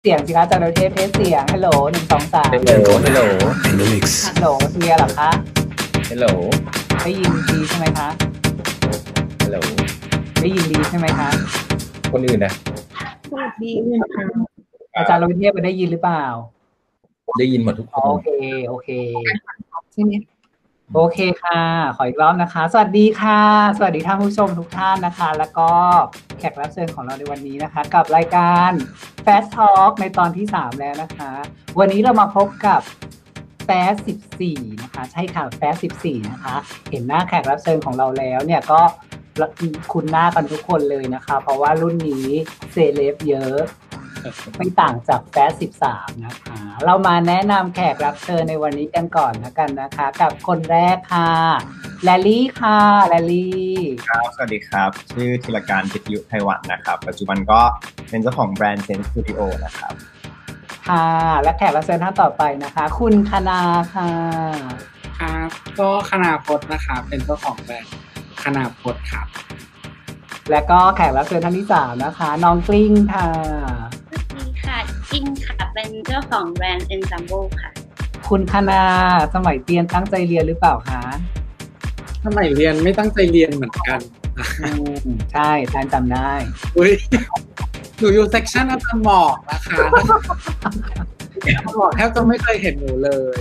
เสียงสิคะจากประเทศเทสเสียงฮัลโหล1 2 3 ฮัลโหลฮัลโหลฮัลโหลเคลียร์เหรอคะฮัลโหลได้ยินดีใช่ไหมคะฮัลโหลได้ยินดีใช่ไหมคะคนอื่นนะดีค่ะอาจารย์วิเทพได้ยินหรือเปล่าได้ยินหมดทุกคนโอเคใช่ไหมโอเคค่ะขออีกรอบนะคะสวัสดีค่ะสวัสดีท่านผู้ชมทุกท่านนะคะแล้วก็แขกรับเชิญของเราในวันนี้นะคะกับรายการ Fast Talk ในตอนที่3แล้วนะคะวันนี้เรามาพบกับ Fast 14นะคะใช่ค่ะ Fast 14นะคะเห็นหน้าแขกรับเชิญของเราแล้วเนี่ยก็คุ้นหน้ากันทุกคนเลยนะคะเพราะว่ารุ่นนี้เซเลบเยอะไม่ต่างจากแฟส13นะคะเรามาแนะนำแขกรับเชิญในวันนี้กันก่อนแล้วกันนะคะกับคนแรกค่ะแลลี่ค่ะแลลี่ครับสวัสดีครับชื่อธีรการกิตติยุไทยวันนะครับปัจจุบันก็เป็นเจ้าของแบรนด์เซนส์สตูดิโอนะครับค่ะและแขกรับเชิญท่านต่อไปนะคะคุณคณาค่ะครับก็คณาพจน์นะคะเป็นเจ้าของแบรนด์คณาพจน์ครับและก็แขกรับเชิญท่านที่3นะคะน้องกลิ้งค่ะค่ะจริงค่ะเป็นเจ้าของแบรนด์ Ensemble ค่ะคุณคณาสมัยเรียนตั้งใจเรียนหรือเปล่าคะสมัยเรียนไม่ตั้งใจเรียนเหมือนกันใช่ท่านจำได้อุ้ยหนูอยู่เซกชันอาจารย์หมอกนะคะหมอกแทบจะไม่เคยเห็นหนูเลย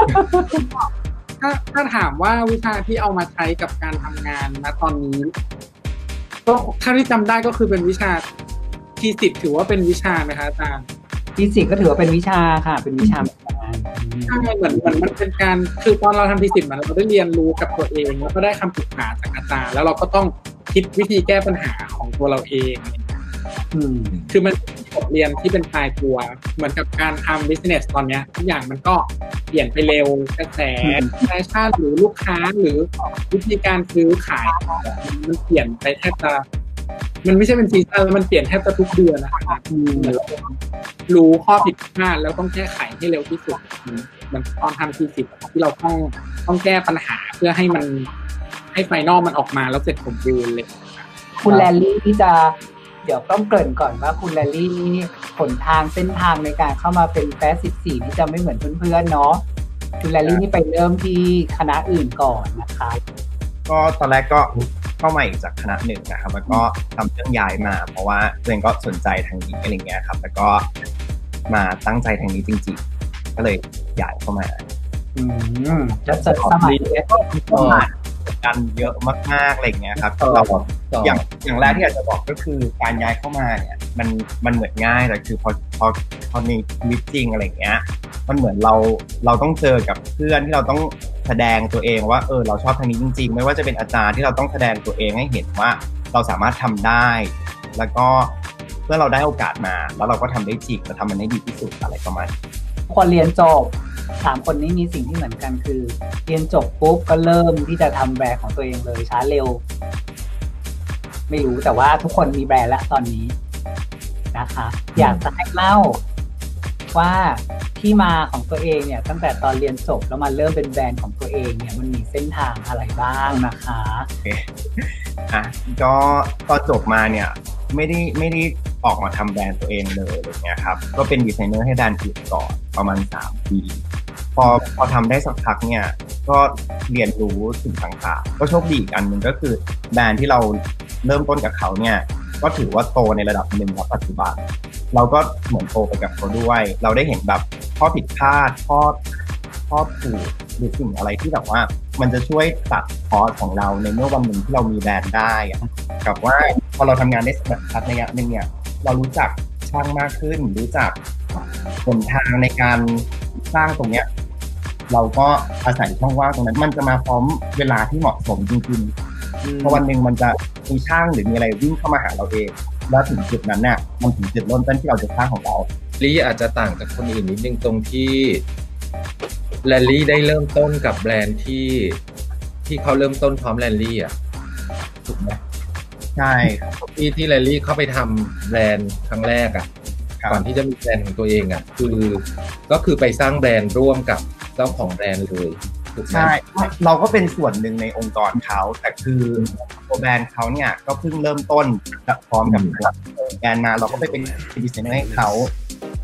ถ้าถามว่าวิชาที่เอามาใช้กับการทำงานณตอนนี้ก็ถ้าที่จำได้ก็คือเป็นวิชาทีสิทธิ์ถือว่าเป็นวิชาไหมคะอาจารย์ทีสิทธิ์ก็ถือว่าเป็นวิชาค่ะเป็นวิชาใช่เหมือนมันเป็นการคือตอนเราทำทีสิทธิ์เราได้เรียนรู้กับตัวเองแล้วก็ได้คำปรึกษาจากอาจารย์แล้วเราก็ต้องคิดวิธีแก้ปัญหาของตัวเราเองคือมันบทเรียนที่เป็นตายตัวเหมือนกับการทำ business ตอนนี้ทุกอย่างมันก็เปลี่ยนไปเร็วกระแสแฟชั่นหรือลูกค้าหรือวิธีการซื้อขายมันเปลี่ยนไปแทบจะมันไม่ใช่เป็นซีซั่นแล้วมันเปลี่ยนแทบจะทุกเดือนนะคะรู้ข้อผิดพลาดแล้วต้องแก้ไขให้เร็วที่สุดมันตอนทำทีสิทธิ์ที่เราต้องแก้ปัญหาเพื่อให้มันให้ไฟนอลมันออกมาแล้วเสร็จสมบูรณ์เลยคุณแลลี่ที่จะเดี๋ยวต้องเกริ่นก่อนว่าคุณแลลี่นี่ผลทางเส้นทางในการเข้ามาเป็นแฟส14นี่จะไม่เหมือนเพื่อนๆเนาะคุณแลลี่นี่ไปเริ่มที่คณะอื่นก่อนนะคะก็ตอนแรกก็เข้ามาอีกจากคณะหนึ่งนะครับแล้วก็ทำเรื่องย้ายมาเพราะว่าตัวเองก็สนใจทางนี้อะไรเงี้ยครับแล้วก็มาตั้งใจทางนี้จริงๆก็เลยย้ายเข้ามาจะสมัยนี้ก็ผ่านกันเยอะมากๆอะไรเงี้ยครับเราอย่างแรกที่อยากจะบอกก็คือการย้ายเข้ามาเนี่ยมันเหมือนง่ายแต่คือพอในชีวิตจริงอะไรเงี้ยมันเหมือนเราต้องเจอกับเพื่อนที่เราต้องแสดงตัวเองว่าเราชอบทางนี้จริงๆไม่ว่าจะเป็นอาจารย์ที่เราต้องแสดงตัวเองให้เห็นว่าเราสามารถทำได้แล้วก็เมื่อเราได้โอกาสมาแล้วเราก็ทำได้จริงเราทำมันได้ดีที่สุดอะไรประมาณคนเรียนจบ3 คนนี้มีสิ่งที่เหมือนกันคือเรียนจบปุ๊บก็เริ่มที่จะทำแบรนด์ของตัวเองเลยช้าเร็วไม่รู้แต่ว่าทุกคนมีแบรนด์แล้วตอนนี้นะคะอยากจะให้เล่าว่าที่มาของตัวเองเนี่ยตั้งแต่ตอนเรียนจบแล้วมาเริ่มเป็นแบรนด์ของตัวเองเนี่ยมันมีเส้นทางอะไรบ้างนะคะก็ตอนจบมาเนี่ยไม่ได้ออกมาทำแบรนด์ตัวเองเลยอะไรเงี้ยครับก็เป็นดีไซเนอร์ให้แบรนด์อื่นก่อนประมาณ3 ปีพอทำได้สักพักเนี่ยก็เรียนรู้สิ่งต่างๆก็โชคดีอีกอันหนึ่งก็คือแบรนด์ที่เราเริ่มต้นกับเขาเนี่ยก็ถือว่าโตในระดับหนึ่งแล้วปัจจุบันเราก็เหมือนโตไปกับเขาด้วยเราได้เห็นแบบข้อผิดพลาดข้อถูกหรือสิ่งอะไรที่แบบว่ามันจะช่วยตัดคอสของเราในเมื่อวันหนึ่งที่เรามีแบรนด์ได้กับว่าพอเราทำงานได้สักระยะนึงเนี่ยเรารู้จักช่างมากขึ้นรู้จักหนทางในการสร้างตรงเนี้ยเราก็อาศัยช่องว่างตรงนั้นมันจะมาพร้อมเวลาที่เหมาะสมจริงๆเพราะวันหนึ่งมันจะมีช่างหรือมีอะไรวิ่งเข้ามาหาเราเองแล้วถึงจุดนั้นเนี่ยมันถึงจุดเริ่มต้นที่เราจะสร้างของเราลี่อาจจะต่างจากคนอื่นนิดนึงตรงที่แลลี่ได้เริ่มต้นกับแบรนด์ที่เขาเริ่มต้นพร้อมแลลี่อ่ะถูกไหมใช่ที่แลลี่เข้าไปทำแบรนด์ครั้งแรกอ่ะก่อนที่จะมีแบรนด์ของตัวเองอ่ะก็คือไปสร้างแบรนด์ร่วมกับเจ้าของแบรนด์เลยใช่เราก็เป็นส่วนหนึ่งในองค์กรเขาแต่คือตัวแบรนด์เขาเนี่ยก็เพิ่งเริ่มต้นพร้อมกับแบรนด์มาเราก็ไปเป็นดีไซเนอร์ให้เขา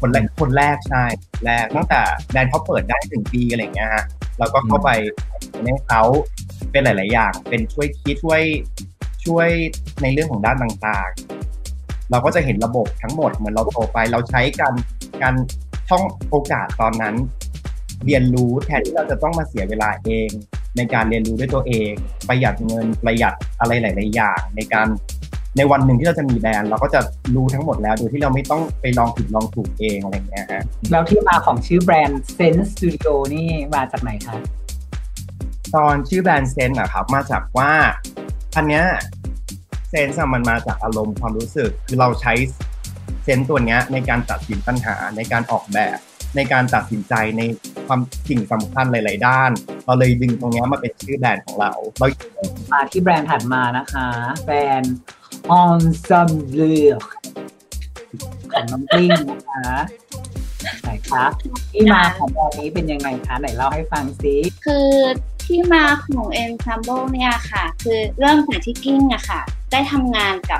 คนแรกใช่แรกตั้งแต่แบรนด์เขาเปิดได้1 ปีอะไรเงี้ยฮะเราก็เข้าไปให้เขาเป็นหลายๆอย่างเป็นช่วยคิดช่วยในเรื่องของด้านต่างๆเราก็จะเห็นระบบทั้งหมดเหมือนเราโตไปเราใช้การท่องโอกาสตอนนั้นเรียนรู้แทนที่เราจะต้องมาเสียเวลาเองในการเรียนรู้ด้วยตัวเองประหยัดเงินประหยัดอะไรหลายๆอย่างในวันหนึ่งที่เราจะมีแบรนด์เราก็จะรู้ทั้งหมดแล้วโดยที่เราไม่ต้องไปลองผิดลองถูกเองอะไรอย่างเงี้ยฮะแล้วที่มาของชื่อแบรนด์ Sense Studio นี่มาจากไหนคะตอนชื่อแบรนด์ Sense อะครับมาจากว่าอันเนี้ย Sense มันมาจากอารมณ์ความรู้สึกคือเราใช้เซนส์ตัวเนี้ยในการตัดสินปัญหาในการออกแบบในการตัดสินใจในความสิ่งสำคัญหลายๆด้านเราเลยดึงตรงนี้มาเป็นชื่อแบรนด์ของเรามาที่แบรนด์ถัดมานะคะแบรนด์ Ensemble ของน้องกลิ้งนะคะไหนคะที่มาของแบรนด์นี้เป็นยังไงคะไหนเล่าให้ฟังซิคือที่มาของ Ensemble เนี่ยค่ะคือเริ่มจากที่กลิ้งอะค่ะได้ทำงานกับ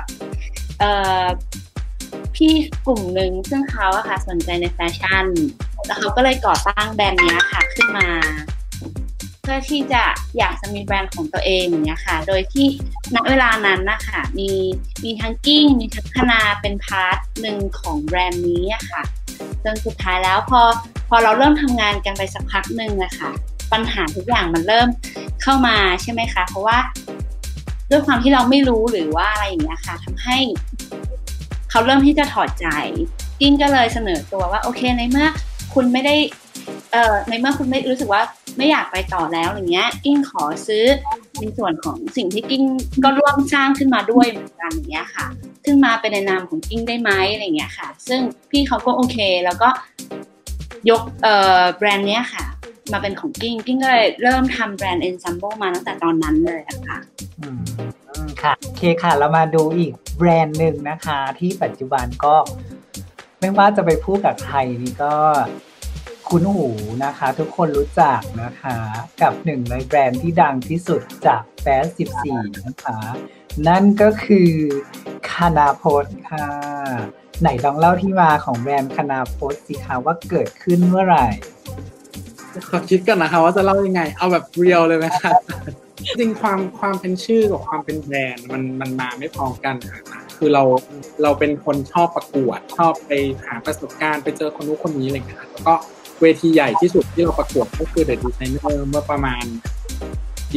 พี่กลุ่มหนึ่งซึ่งเขาอะค่ะสนใจในแฟชั่นแล้วเขาก็เลยก่อตั้งแบรนด์นี้ค่ะขึ้นมาเพื่อที่จะอยากจะมีแบรนด์ของตัวเองอย่างเงี้ยค่ะโดยที่ณเวลานั้นนะคะมีทั้งกิ้งมีทั้งคณาเป็นพาร์ทหนึ่งของแบรนด์นี้อะค่ะจนสุดท้ายแล้วพอเราเริ่มทำงานกันไปสักพักหนึ่งอะค่ะปัญหาทุกอย่างมันเริ่มเข้ามาใช่ไหมคะเพราะว่าด้วยความที่เราไม่รู้หรือว่าอะไรอย่างเงี้ยค่ะทำให้เขาเริ่มที่จะถอดใจกิ้งก็เลยเสนอตัวว่าโอเคในเมื่อคุณไม่ได้ในเมื่อคุณไม่รู้สึกว่าไม่อยากไปต่อแล้วอย่างเงี้ยกิ้งขอซื้อในส่วนของสิ่งที่กิ้งก็ร่วมสร้างขึ้นมาด้วยเหมือนกันอย่างเงี้ยค่ะขึ้นมาเป็นในนามของกิ้งได้ไหมอะไรอย่างเงี้ยค่ะซึ่งพี่เขาก็โอเคแล้วก็ยกแบรนด์เนี้ยค่ะมาเป็นของกิ้งก็เลยเริ่มทำแบรนด์ Ensemble มาตั้งแต่ตอนนั้นเลยค่ะค่ะโอเคค่ะเรามาดูอีกแบรนด์หนึ่งนะคะที่ปัจจุบันก็ไม่ว่าจะไปพูดกับใครนี่ก็คุ้นหูนะคะทุกคนรู้จักนะคะกับหนึ่งในแบรนด์ที่ดังที่สุดจากแฟส14นะคะนั่นก็คือคณาพจน์ค่ะไหนลองเล่าที่มาของแบรนด์คณาพจน์สิคะว่าเกิดขึ้นเมื่อไหร่ขอคิดกันนะคะว่าจะเล่ายังไงเอาแบบเรียลเลยไหมคะจริงความเป็นชื่อกับความเป็นแบรนด์มันมาไม่พร้อมกันค่ะคือเราเป็นคนชอบประกวดชอบไปหาประสบการณ์ไปเจอคนนู้นคนนี้อะไรอย่างเงี้ยแล้วก็เวทีใหญ่ที่สุดที่เราประกวดก็คือ The Designer เมื่อประมาณปี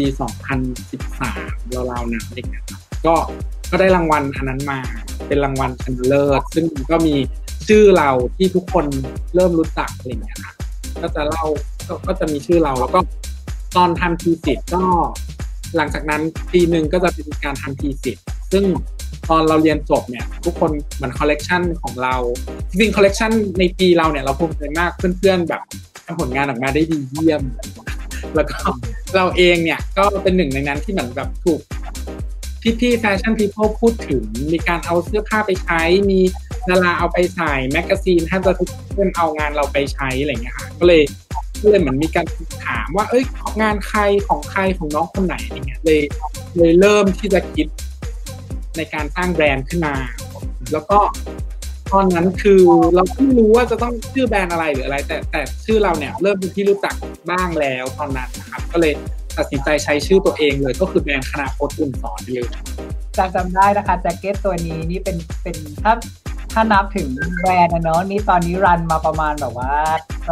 2013ราวๆนั้นเองครับก็ได้รางวัลอันนั้นมาเป็นรางวัลชนะเลิศซึ่งก็มีชื่อเราที่ทุกคนเริ่มรู้จักอะไรอย่างเงี้ยค่ะก็จะเล่าก็จะมีชื่อเราแล้วก็ตอนทำทีสิทธ์ก็หลังจากนั้นปีนึงก็จะเป็นการทำทีสิทธ์ซึ่งตอนเราเรียนจบเนี่ยทุกคนเหมือนคอลเลกชันของเราจริงๆคอลเลกชันในปีเราเนี่ยเราภูมิใจมากเพื่อนๆแบบทำผลงานออกมาได้ดีเยี่ยมแล้วก็เราเองเนี่ยก็เป็นหนึ่งในนั้นที่เหมือนแบบถูกพี่ๆแฟชั่นพีเพิลพูดถึงมีการเอาเสื้อผ้าไปใช้มีดาราเอาไปใส่แมกกาซีนท่านจะทุกคนเอางานเราไปใช้อะไรอย่างเงี้ยค่ะก็เลยเหมือนมีการถามว่าของงานใครของน้องคนไหนอย่างเงี้ยเลยเริ่มที่จะคิดในการสร้างแบรนด์ขึ้นมาแล้วก็ตอนนั้นคือเราไม่รู้ว่าจะต้องชื่อแบรนด์อะไรหรืออะไรแต่ชื่อเราเนี่ยเริ่มเป็นที่รู้จักบ้างแล้วตอนนั้นนะครับก็เลยตัดสินใจใช้ชื่อตัวเองเลยก็คือแบรนด์คณาพจน์อุ่นสอนเลยจำได้นะคะแจ็คเก็ตตัวนี้นี่เป็นถ้านับถึงแบรนด์นะเนาะนี่ตอนนี้รันมาประมาณแบบว่าก็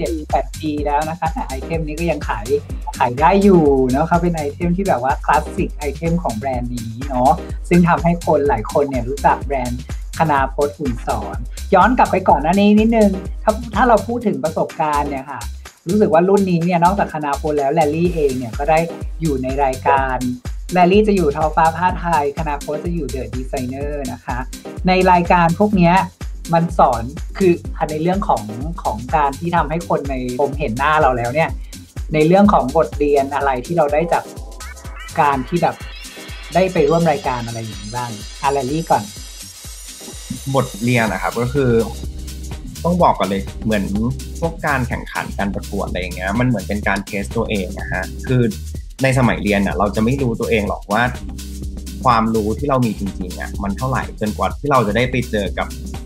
7-8 ปีแล้วนะคะแต่ไอเทมนี้ก็ยังขายได้อยู่เนาะเขาเป็นไอเทมที่แบบว่าคลาสสิกไอเทมของแบรนด์นี้เนาะซึ่งทำให้คนหลายคนเนี่ยรู้จักแบรนด์คณาพจน์อุ่นสอนย้อนกลับไปก่อนหน้านี้นิดนึงถ้าเราพูดถึงประสบการณ์เนี่ยค่ะรู้สึกว่ารุ่นนี้เนี่ยนอกจากคณาพจน์แล้วแลลี่เองเนี่ยก็ได้อยู่ในรายการแลลี่จะอยู่ทอฟ้าผ้าไทยคณาพจน์จะอยู่เดอะดีไซเนอร์นะคะในรายการพวกนี้มันสอนคือในเรื่องของการที่ทำให้คนในผมเห็นหน้าเราแล้วเนี่ยในเรื่องของบทเรียนอะไรที่เราได้จากการที่แบบได้ไปร่วมรายการอะไรอย่างนี้บ้างแลลี่ก่อนบทเรียนนะครับก็คือต้องบอกก่อนเลยเหมือนพวกการแข่งขันการประกวดอะไรอย่างเงี้ยมันเหมือนเป็นการเทสตัวเองนะฮะคือในสมัยเรียนเราจะไม่รู้ตัวเองหรอกว่าความรู้ที่เรามีจริงๆมันเท่าไหร่จนกว่าที่เราจะได้ไปเจอกับ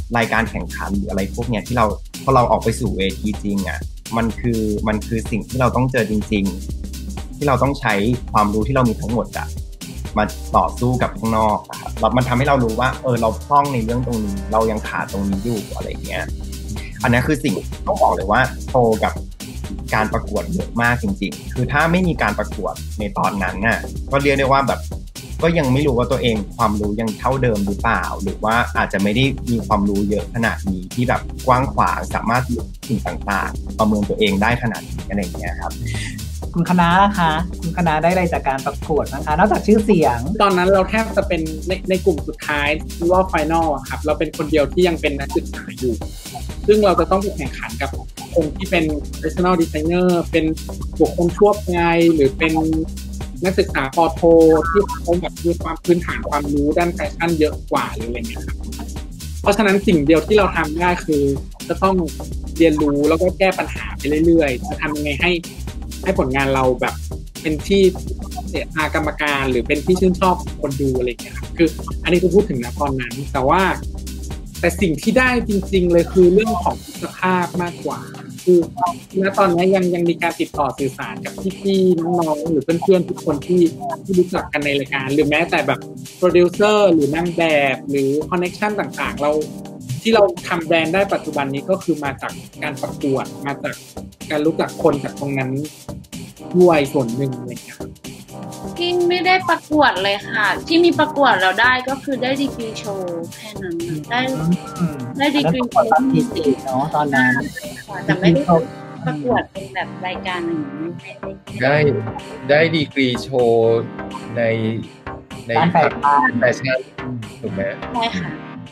รายการแข่งขันหรืออะไรพวกเนี้ยที่เราพอเราออกไปสู่เวทีจริงอ่ะมันคือสิ่งที่เราต้องเจอจริงๆที่เราต้องใช้ความรู้ที่เรามีทั้งหมดอ่ะมาต่อสู้กับข้างนอกอะครับแล้วมันทำให้เรารู้ว่าเราพร่องในเรื่องตรงนี้เรายังขาดตรงนี้อยู่อะไรเงี้ยอันนี้คือสิ่งต้องบอกเลยว่าโตกับการประกวดเยอะมากจริงๆคือถ้าไม่มีการประกวดในตอนนั้นน่ะก็เรียกได้ว่าแบบก็ยังไม่รู้ว่าตัวเองความรู้ยังเท่าเดิมหรือเปล่าหรือว่าอาจจะไม่ได้มีความรู้เยอะขนาดนี้ที่แบบกว้างขวางสามารถสิ่งต่างๆประเมินตัวเองได้ขนาดนี้อะไรอย่างเงี้ยครับคุณคณะนะคะคุณคณะได้อะไรจากการประกวดนะคะนอกจากชื่อเสียงตอนนั้นเราแทบจะเป็นในกลุ่มสุดท้ายรอบไฟนอลครับเราเป็นคนเดียวที่ยังเป็นนักศึกษาอยู่ซึ่งเราจะต้องไปแข่งขันกับคนที่เป็น professional designer เป็นบุคคลทั่วไปหรือเป็นนักศึกษาป.โทที่เขาแบบมีความพื้นฐานความรู้ด้านแฟชั่นเยอะกว่าหรืออะไรเงี้ยครับเพราะฉะนั้นสิ่งเดียวที่เราทำได้คือจะต้องเรียนรู้แล้วก็แก้ปัญหาไปเรื่อยๆจะทำยังไงให้ผลงานเราแบบเป็นที่กรรมการหรือเป็นที่ชื่นชอบคนดูอะไรอย่างเงี้ยครับคืออันนี้คือพูดถึงนะตอนนั้นแต่สิ่งที่ได้จริงๆเลยคือเรื่องของคุณภาพมากกว่าคือณตอนนี้ยังมีการติดต่อสื่อสารกับพี่ๆน้องๆหรือเพื่อนๆทุกคนที่รู้จักกันในรายการหรือแม้แต่แบบโปรดิวเซอร์หรือนางแบบหรือคอนเนคชั่นต่างๆเราที่เราทำแบรนด์ได้ปัจจุบันนี้ก็คือมาจากการประกวดมาจากการรู้จักคนจากตรงนั้นด้วยส่วนหนึ่งอะไรอย่างเงี้ยที่ไม่ได้ประกวดเลยค่ะที่มีประกวดเราได้ก็คือได้ดีกรีโชว์แค่นั้นได้ดีกรีโชว์ตอนที่สี่เนาะตอนนั้นแต่ไม่ได้ประกวดเป็นแบบรายการอย่างนี้ได้ดีกรีโชว์ในแฟชั่นถูกไหมใช่ค่ะ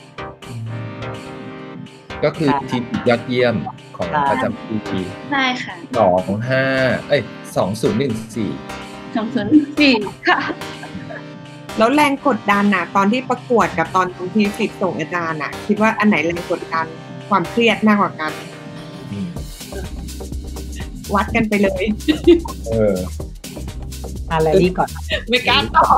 ก็คือทีมยอดเยี่ยมของประจำปีใช่ค่ะ 2014 ค่ะแล้วแรงกดดันน่ะตอนที่ประกวดกับตอนทีสิทธิ์ส่งอาจารย์น่ะคิดว่าอันไหนแรงกดดันความเครียดมากกว่ากันวัดกันไปเลยอะไรนี่ก่อนไม่กล้าตอบ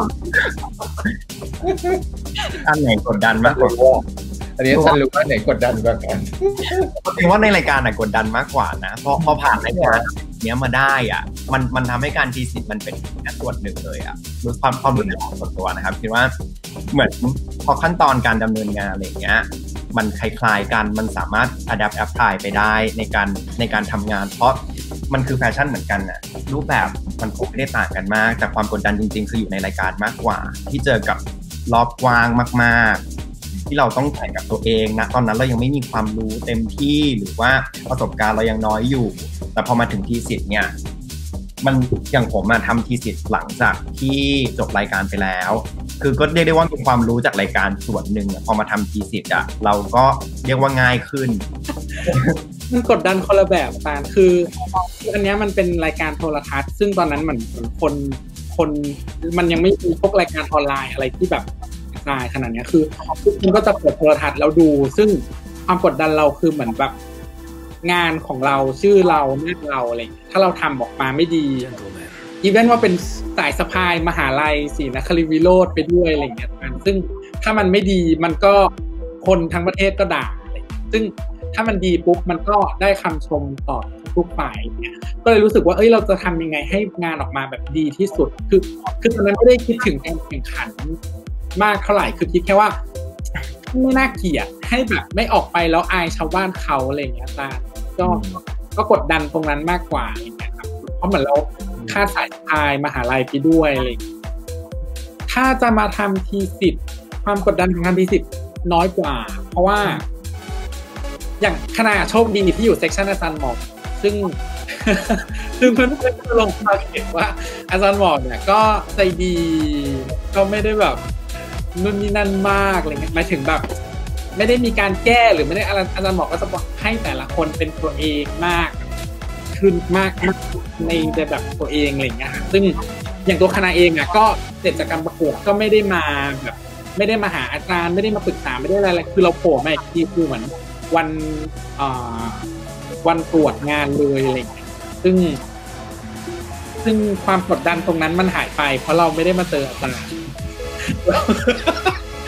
อันไหนกดดันมากกว่าอันนี้ฉันรู้ว่าไหนกดดันกว่ากันคิดว่าในรายการกดดันมากกว่านะพอผ่านรายการเนี้ยมาได้อ่ะมันทำให้การทีสิทธิ์มันเป็นแค่ส่วนหนึ่งเลยอ่ะรู้ความรู้สึกส่วนตัวนะครับคิดว่าเหมือนพอขั้นตอนการดำเนินงานอะไรเงี้ยมันคล้ายๆกันมันสามารถ adapt apply ไปได้ในการทำงานเพราะมันคือแฟชั่นเหมือนกันน่ะรูปแบบมันคงไม่ได้ต่างกันมากแต่ความกดดันจริงๆคืออยู่ในรายการมากกว่าที่เจอกับรอบกว้างมากๆที่เราต้องแข่งกับตัวเองนะตอนนั้นเรายังไม่มีความรู้เต็มที่หรือว่าประสบการณ์เรายังน้อยอยู่แต่พอมาถึงทีสิทธิ์เนี่ยมันอย่างผมทำทีสิทธิ์หลังจากที่จบรายการไปแล้วคือก็เรียกได้ว่ามีความรู้จากรายการส่วนหนึ่งพอมาทำทีสิทธิ์เราก็เรียกว่าง่ายขึ้นมันกดดันคนละแบบกันคืออันนี้มันเป็นรายการโทรทัศน์ซึ่งตอนนั้นเหมือนคนมันยังไม่มีพวกรายการออนไลน์อะไรที่แบบรายขนาดนี้คือทุกคนก็จะเปิดโทรทัศน์แล้วดูซึ่งความกดดันเราคือเหมือนแบบงานของเราชื่อเราหน้าเราอะไรถ้าเราทำออกมาไม่ดีอีเวนต์ว่าเป็นสายสะพายมหาลัยศรีนครินทร์วิโรจน์ไปด้วยอะไรอย่างเงี้ยซึ่งถ้ามันไม่ดีมันก็คนทั้งประเทศก็ด่าซึ่งถ้ามันดีปุ๊บมันก็ได้คำชมต่อทุกฝ่ายเนี่ยก็เลยรู้สึกว่าเราจะทำยังไงให้งานออกมาแบบดีที่สุดคือตอนนั้นไม่ได้คิดถึงการแข่งขันมากเท่าไหร่คือคิดแค่ว่าไม่น่าเกลียดให้แบบไม่ออกไปแล้วอายชาวบ้านเขาอะไรอย่างเงี้ยก็กดดันตรงนั้นมากกว่าอย่างเงี้ยครับเพราะเหมือนเราค่าสายพายมหาลัยไปด้วยอะไรถ้าจะมาทำทีสิทธิ์ความกดดันของการทีสิทธิ์น้อยกว่าเพราะว่าอย่างคณะโชคดีที่อยู่เซกชันอาจารย์หมอกซึ่งเพื่อนๆลงมาเห็นว่าอาจารย์หมอกเนี่ยก็ใจดีก็ไม่ได้แบบนู่นนี่นั่นมากอะไรเงี้ยหมายถึงแบบไม่ได้มีการแก้หรือไม่ได้อาจารย์หมอกก็จะบอกให้แต่ละคนเป็นตัวเองมากขึ้นมากในแบบตัวเองอะไรเงี้ยซึ่งอย่างตัวคณะเองก็เสร็จจากการประกวดก็ไม่ได้มาแบบไม่ได้มาหาอาจารย์ไม่ได้มาปรึกษาไม่ได้อะไรคือเราโผล่มาอีกทีคือเหมือนวันตรวจงานเลยอะไรอย่างเงี้ยซึ่งความกดดันตรงนั้นมันหายไปเพราะเราไม่ได้มาเจออาจารย์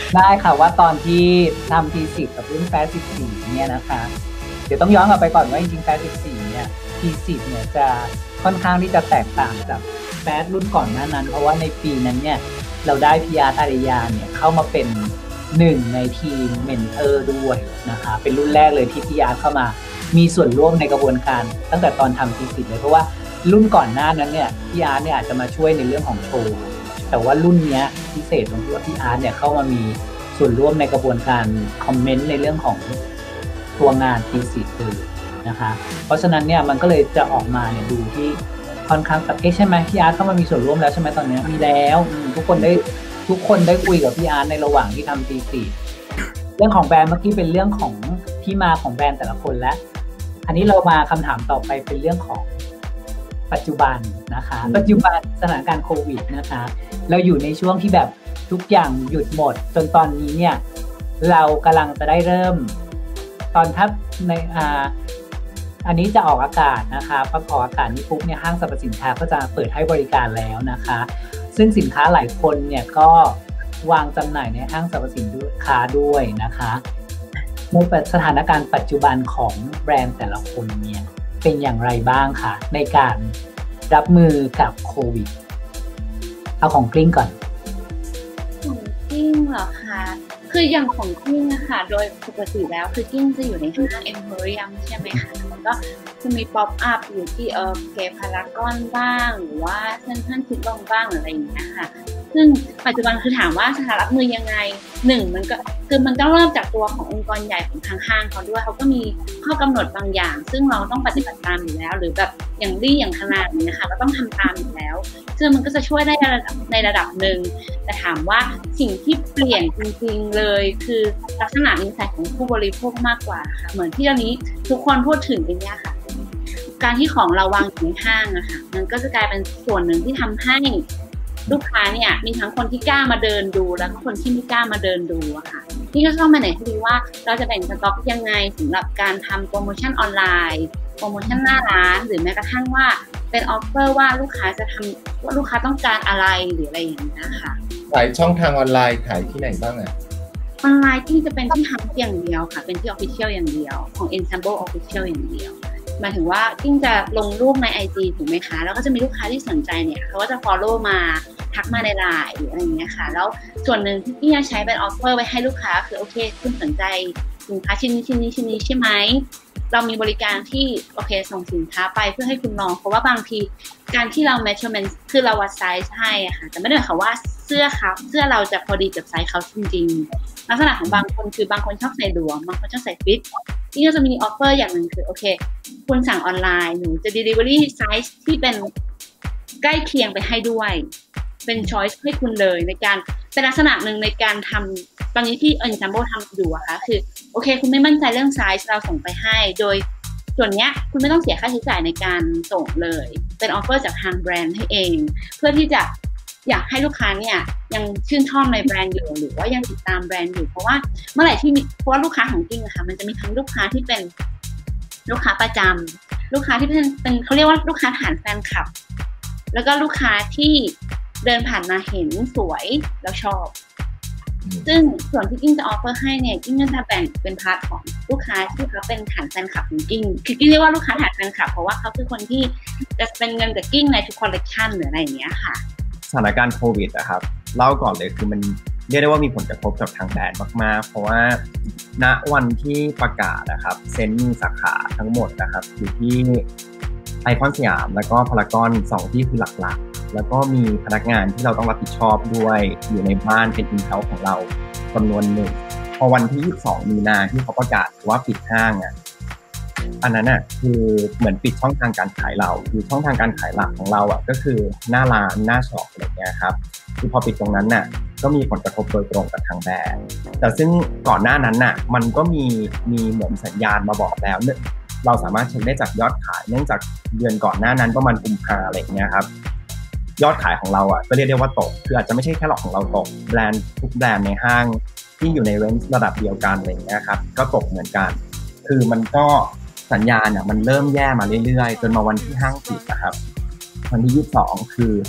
ได้ค่ะว่าตอนที่ทำ T10 กับรุ่นแฟร์14เนี่ยนะคะเดี๋ยวต้องย้อนกลับไปก่อนว่าจริงๆแฟร์14เนี่ย T10 เนี่ยจะค่อนข้างที่จะแตกต่างจากแฟร์รุ่นก่อนหน้านั้นเพราะว่าในปีนั้นเนี่ยเราได้พิยาตาริยาเนี่ยเข้ามาเป็นหนึ่งในทีมเมนเทอร์ด้วยนะคะเป็นรุ่นแรกเลยที่พิยาเข้ามามีส่วนร่วมในกระบวนการตั้งแต่ตอนทำ T10 เลยเพราะว่ารุ่นก่อนหน้านั้นเนี่ยพี่อาร์ตเนี่ยอาจจะมาช่วยในเรื่องของโชว์แต่ว่ารุ่นนี้พิเศษตรงที่ว่าพี่อาร์ตเนี่ยเข้ามามีส่วนร่วมในกระบวนการคอมเมนต์ในเรื่องของตัวงาน T10 เลยนะคะเพราะฉะนั้นเนี่ยมันก็เลยจะออกมาเนี่ยดูที่ค่อนข้างแบบใช่ไหมพี่อาร์ตเข้ามามีส่วนร่วมแล้วใช่ไหมตอนนี้มีแล้วทุกคนได้คุยกับพี่อาร์ตในระหว่างที่ทำ T10 เรื่องของแบรนด์เมื่อกี้เป็นเรื่องของที่มาของแบรนด์แต่ละคนแล้วอันนี้เรามาคำถามต่อไปเป็นเรื่องของปัจจุบันนะคะปัจจุบันสถานการณ์โควิดนะคะเราอยู่ในช่วงที่แบบทุกอย่างหยุดหมดจนตอนนี้เนี่ยเรากำลังจะได้เริ่มตอนถ้าในอันนี้จะออกอากาศนะคะพอออกอากาศนี้ปุ๊บเนี่ยห้างสรรพสินค้าก็จะเปิดให้บริการแล้วนะคะซึ่งสินค้าหลายคนเนี่ยก็วางจำหน่ายในห้างสรรพสินค้าด้วยนะคะในสถานการณ์ปัจจุบันของแบรนด์แต่ละคนเนี่ยเป็นอย่างไรบ้างคะในการรับมือกับโควิดเอาของกลิ้งก่อนของกิ้งเหรอคะคืออย่างของกิ้งนะคะโดยปกติแล้วคือกิ้งจะอยู่ในห้าง Emporium ใช่ไหมคะมันก็จะมีป๊อปอัพอยู่ที่เกพารากอนบ้างหรือว่าเซ็นทรัลชิดลมบ้างหรืออะไรอย่างเงี้ยค่ะซึ่งปัจจุบันคือถามว่าสถานรับมือยังไงมันก็คือมันต้องเริ่มจากตัวขององค์กรใหญ่ของทางห้างเขาด้วยเขาก็มีข้อกำหนดบางอย่างซึ่งเราต้องปฏิบัติตามอยู่แล้วหรือแบบอย่างขนาดนี้นะคะก็ต้องทำตามอยู่แล้วซึ่งมันก็จะช่วยได้ในระดับหนึ่งแต่ถามว่าสิ่งที่เปลี่ยนจริงๆเลยคือลักษณะนิสัยของผู้บริโภคมากกว่าค่ะเหมือนที่ตอนนี้ทุกคนพูดถึงอย่างนี้ค่ะการที่ของเราวางอยู่ในห้างอะค่ะมันก็จะกลายเป็นส่วนหนึ่งที่ทำให้ลูกค้าเนี่ยมีทั้งคนที่กล้ามาเดินดูแล้วก็คนที่ไม่กล้ามาเดินดูอะค่ะนี่ก็ต้องมาไหนที่ดีว่าเราจะแบ่งสต็อกยังไงสำหรับการทำโปรโมชั่นออนไลน์โปรโมชั่นหน้าร้านหรือแม้กระทั่งว่าเป็นออฟเฟอร์ว่าลูกค้าจะทำว่าลูกค้าต้องการอะไรหรืออะไรอย่างนี้นะคะขายช่องทางออนไลน์ขายที่ไหนบ้างอะออนไลน์ที่จะเป็นที่ทำอย่างเดียวค่ะเป็นที่ Official อย่างเดียวของ Ensemble Official อย่างเดียวหมายถึงว่ายิ่งจะลงรูปใน IG ถูกไหมคะแล้วก็จะมีลูกค้าที่สนใจเนี่ยเขาก็จะ follow มาทักมาในไลน์หรืออะไรอย่างเงี้ยค่ะแล้วส่วนหนึ่งที่จะใช้เป็น offer ไว้ให้ลูกค้าคือโอเคคุณสนใจสินค้าชิ้นนี้ใช่ไหมเรามีบริการที่โอเคส่งสินค้าไปเพื่อให้คุณลองเพราะว่าบางทีการที่เรา measurement คือเราวัดไซส์ให้อะค่ะแต่ไม่ได้หมายความว่าเสื้อเราจะพอดีกับไซส์เขาจริงๆลักษณะของบางคนคือบางคนชอบใส่หลวมบางคนชอบใส่ฟิตที่ก็จะมีออฟเฟอร์อย่างหนึ่งคือโอเคคุณสั่งออนไลน์หนูจะ delivery size ที่เป็นใกล้เคียงไปให้ด้วยเป็นช้อยส์ให้คุณเลยในการเป็นลักษณะหนึ่งในการทำตอนนี้ที่ Ensemble ทำอยู่อะค่ะคือโอเคคุณไม่มั่นใจเรื่องไซส์เราส่งไปให้โดยส่วนนี้คุณไม่ต้องเสียค่าใช้จ่ายในการส่งเลยเป็นออฟเฟอร์จากทางแบรนด์ให้เองเพื่อที่จะอยากให้ลูกค้าเนี่ยยังชื่นชอบในแบรนด์อยู่หรือว่ายังติดตามแบรนด์อยู่เพราะว่าเมื่อไหร่ที่มีเพราะว่าลูกค้าของจริงอะค่ะมันจะมีทั้งลูกค้าที่เป็นลูกค้าประจำลูกค้าที่เป็นเขาเรียกว่าลูกค้าฐานแฟนคลับแล้วก็ลูกค้าที่เดินผ่านมาเห็นสวยแล้วชอบซึ่งส่วนที่กิ้งจะออฟเฟอร์ให้เนี่ยกิ้งจะแบ่งเป็นพาร์ทของลูกค้าที่เขาเป็นฐานแฟนคลับของกิ้งคือกิ้งเรียกว่าลูกค้าฐานแฟนคลับเพราะว่าเขาคือคนที่จะเป็นเงินกับกิ้งในทุกคอลเลคชันหรืออะไรอย่างเงี้ยค่ะสถานการณ์โควิดนะครับเล่าก่อนเลยคือมันเรียกได้ว่ามีผลกระทบกับทางแบรนด์มากๆเพราะว่าณวันที่ประกาศนะครับเซ็นมีสาขาทั้งหมดนะครับอยู่ที่ไอคอนสยามแล้วก็พารากอน2ที่คือหลักๆแล้วก็มีพนักงานที่เราต้องรับผิดชอบด้วยอยู่ในบ้านเป็นอินเฮ้าส์ของเราจำนวนหนึ่งพอวันที่22มีนาที่เขาประกาศว่าปิดห้างอ่ะอันนั้นอ่ะคือเหมือนปิดช่องทางการขายเราคือช่องทางการขายหลักของเราอ่ะก็คือหน้าร้านหน้าช็อปอะไรเงี้ยครับคือพอปิดตรงนั้นน่ะก็มีผลกระทบโดยตรงกับทางแบรนด์แต่ซึ่งก่อนหน้านั้นน่ะมันก็มีเหมือนสัญญาณมาบอกแล้วเราสามารถเช็คได้จากยอดขายเนื่องจากเดือนก่อนหน้านั้นประมาณกุมภาอะไรอย่างเงี้ยครับยอดขายของเราอ่ะก็เรียกได้ว่าตกคืออาจจะไม่ใช่แค่หรอกของเราตกแบรนด์ทุกแบรนด์ในห้างที่อยู่ในเรนจ์ระดับเดียวกันอะไรอย่างเงี้ยครับก็ตกเหมือนกันคือมันก็สัญญาณอ่ะมันเริ่มแย่มาเรื่อยๆจนมาวันที่ห้างปิดนะครับวันที่22คือ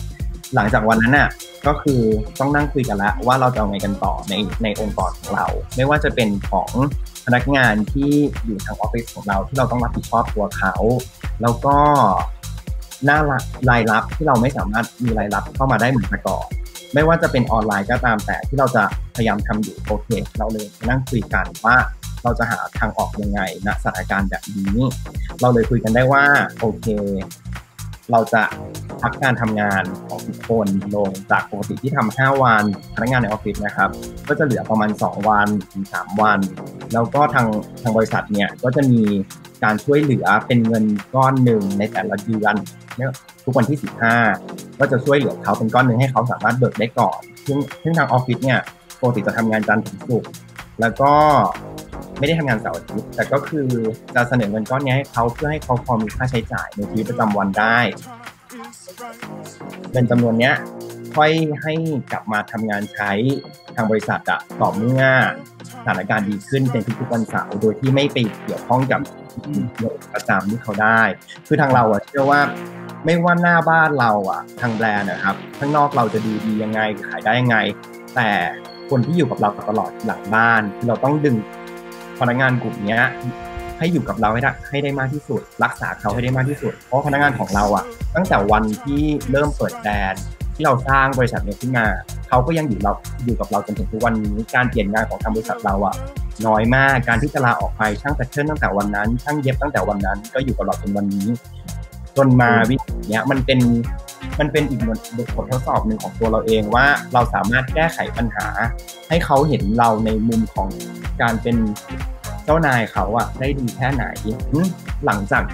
หลังจากวันนั้นน่ะก็คือต้องนั่งคุยกันแล้วว่าเราจะเอาไงกันต่อในองค์กรของเราไม่ว่าจะเป็นของพนักงานที่อยู่ทางออฟฟิศของเราที่เราต้องรับผิดชอบตัวเขาแล้วก็หน้ารายรับที่เราไม่สามารถมีรายรับเข้ามาได้เหมือนแต่ก่อนไม่ว่าจะเป็นออนไลน์ก็ตามแต่ที่เราจะพยายามทำอยู่โอเคเราเลยนั่งคุยกันว่าเราจะหาทางออกยังไงณสถานการณ์แบบนี้เราเลยคุยกันได้ว่าโอเคเราจะพักการทำงานของทุกคนลงจากปกติที่ทำ5 วันพนักงานในออฟฟิศนะครับก็จะเหลือประมาณ2 วันถึง3 วันแล้วก็ทางบริษัทเนี่ยก็จะมีการช่วยเหลือเป็นเงินก้อนหนึ่งในแต่ละเดือนทุกวันที่15ก็จะช่วยเหลือเขาเป็นก้อนหนึ่งให้เขาสามารถเบิกได้ก่อนซึ่งทางออฟฟิศเนี่ยปกติจะทำงานจันทร์ถึงศุกร์แล้วก็ไม่ได้ทำงานเสาร์อาทิตย์แต่ก็คือจะเสนอเงินก้อนนี้ให้เขาเพื่อให้เขาพอมีค่าใช้จ่ายในชีวิตประจำวันได้เงินจำนวนนี้ค่อยให้กลับมาทำงานใช้ทางบริษัทต่อเมื่อสถานการณ์ดีขึ้นเป็นทุกๆวันเสาร์โดยที่ไม่ไปเกี่ยวข้องกับเงินประจำที่เขาได้คือทางเราเชื่อว่าไม่ว่าหน้าบ้านเราทางแบรนด์นะครับข้างนอกเราจะดูดียังไงขายได้ยังไงแต่คนที่อยู่กับเราตลอดหลังบ้านที่เราต้องดึงพนักงานกลุ่มนี้ให้อยู่กับเราให้ได้มากที่สุดรักษาเขาให้ได้มากที่สุดเพราะพนักงานของเราตั้งแต่วันที่เริ่มเปิดแบรนด์ที่เราสร้างบริษัทนี้ขึ้นมาเขาก็ยังอยู่กับเราจนถึงทุกวันนี้การเปลี่ยนงานของทางบริษัทเราน้อยมากการที่จะลาออกไปช่างแพทเทิร์นตั้งแต่วันนั้นช่างเย็บตั้งแต่วันนั้นก็อยู่กับเราจนวันนี้จนมาวิธีนี้มันเป็นอีกบททดสอบหนึ่งของตัวเราเองว่าเราสามารถแก้ไขปัญหาให้เขาเห็นเราในมุมของการเป็นเจ้านายเขาได้ดีแค่ไหนหลังจาก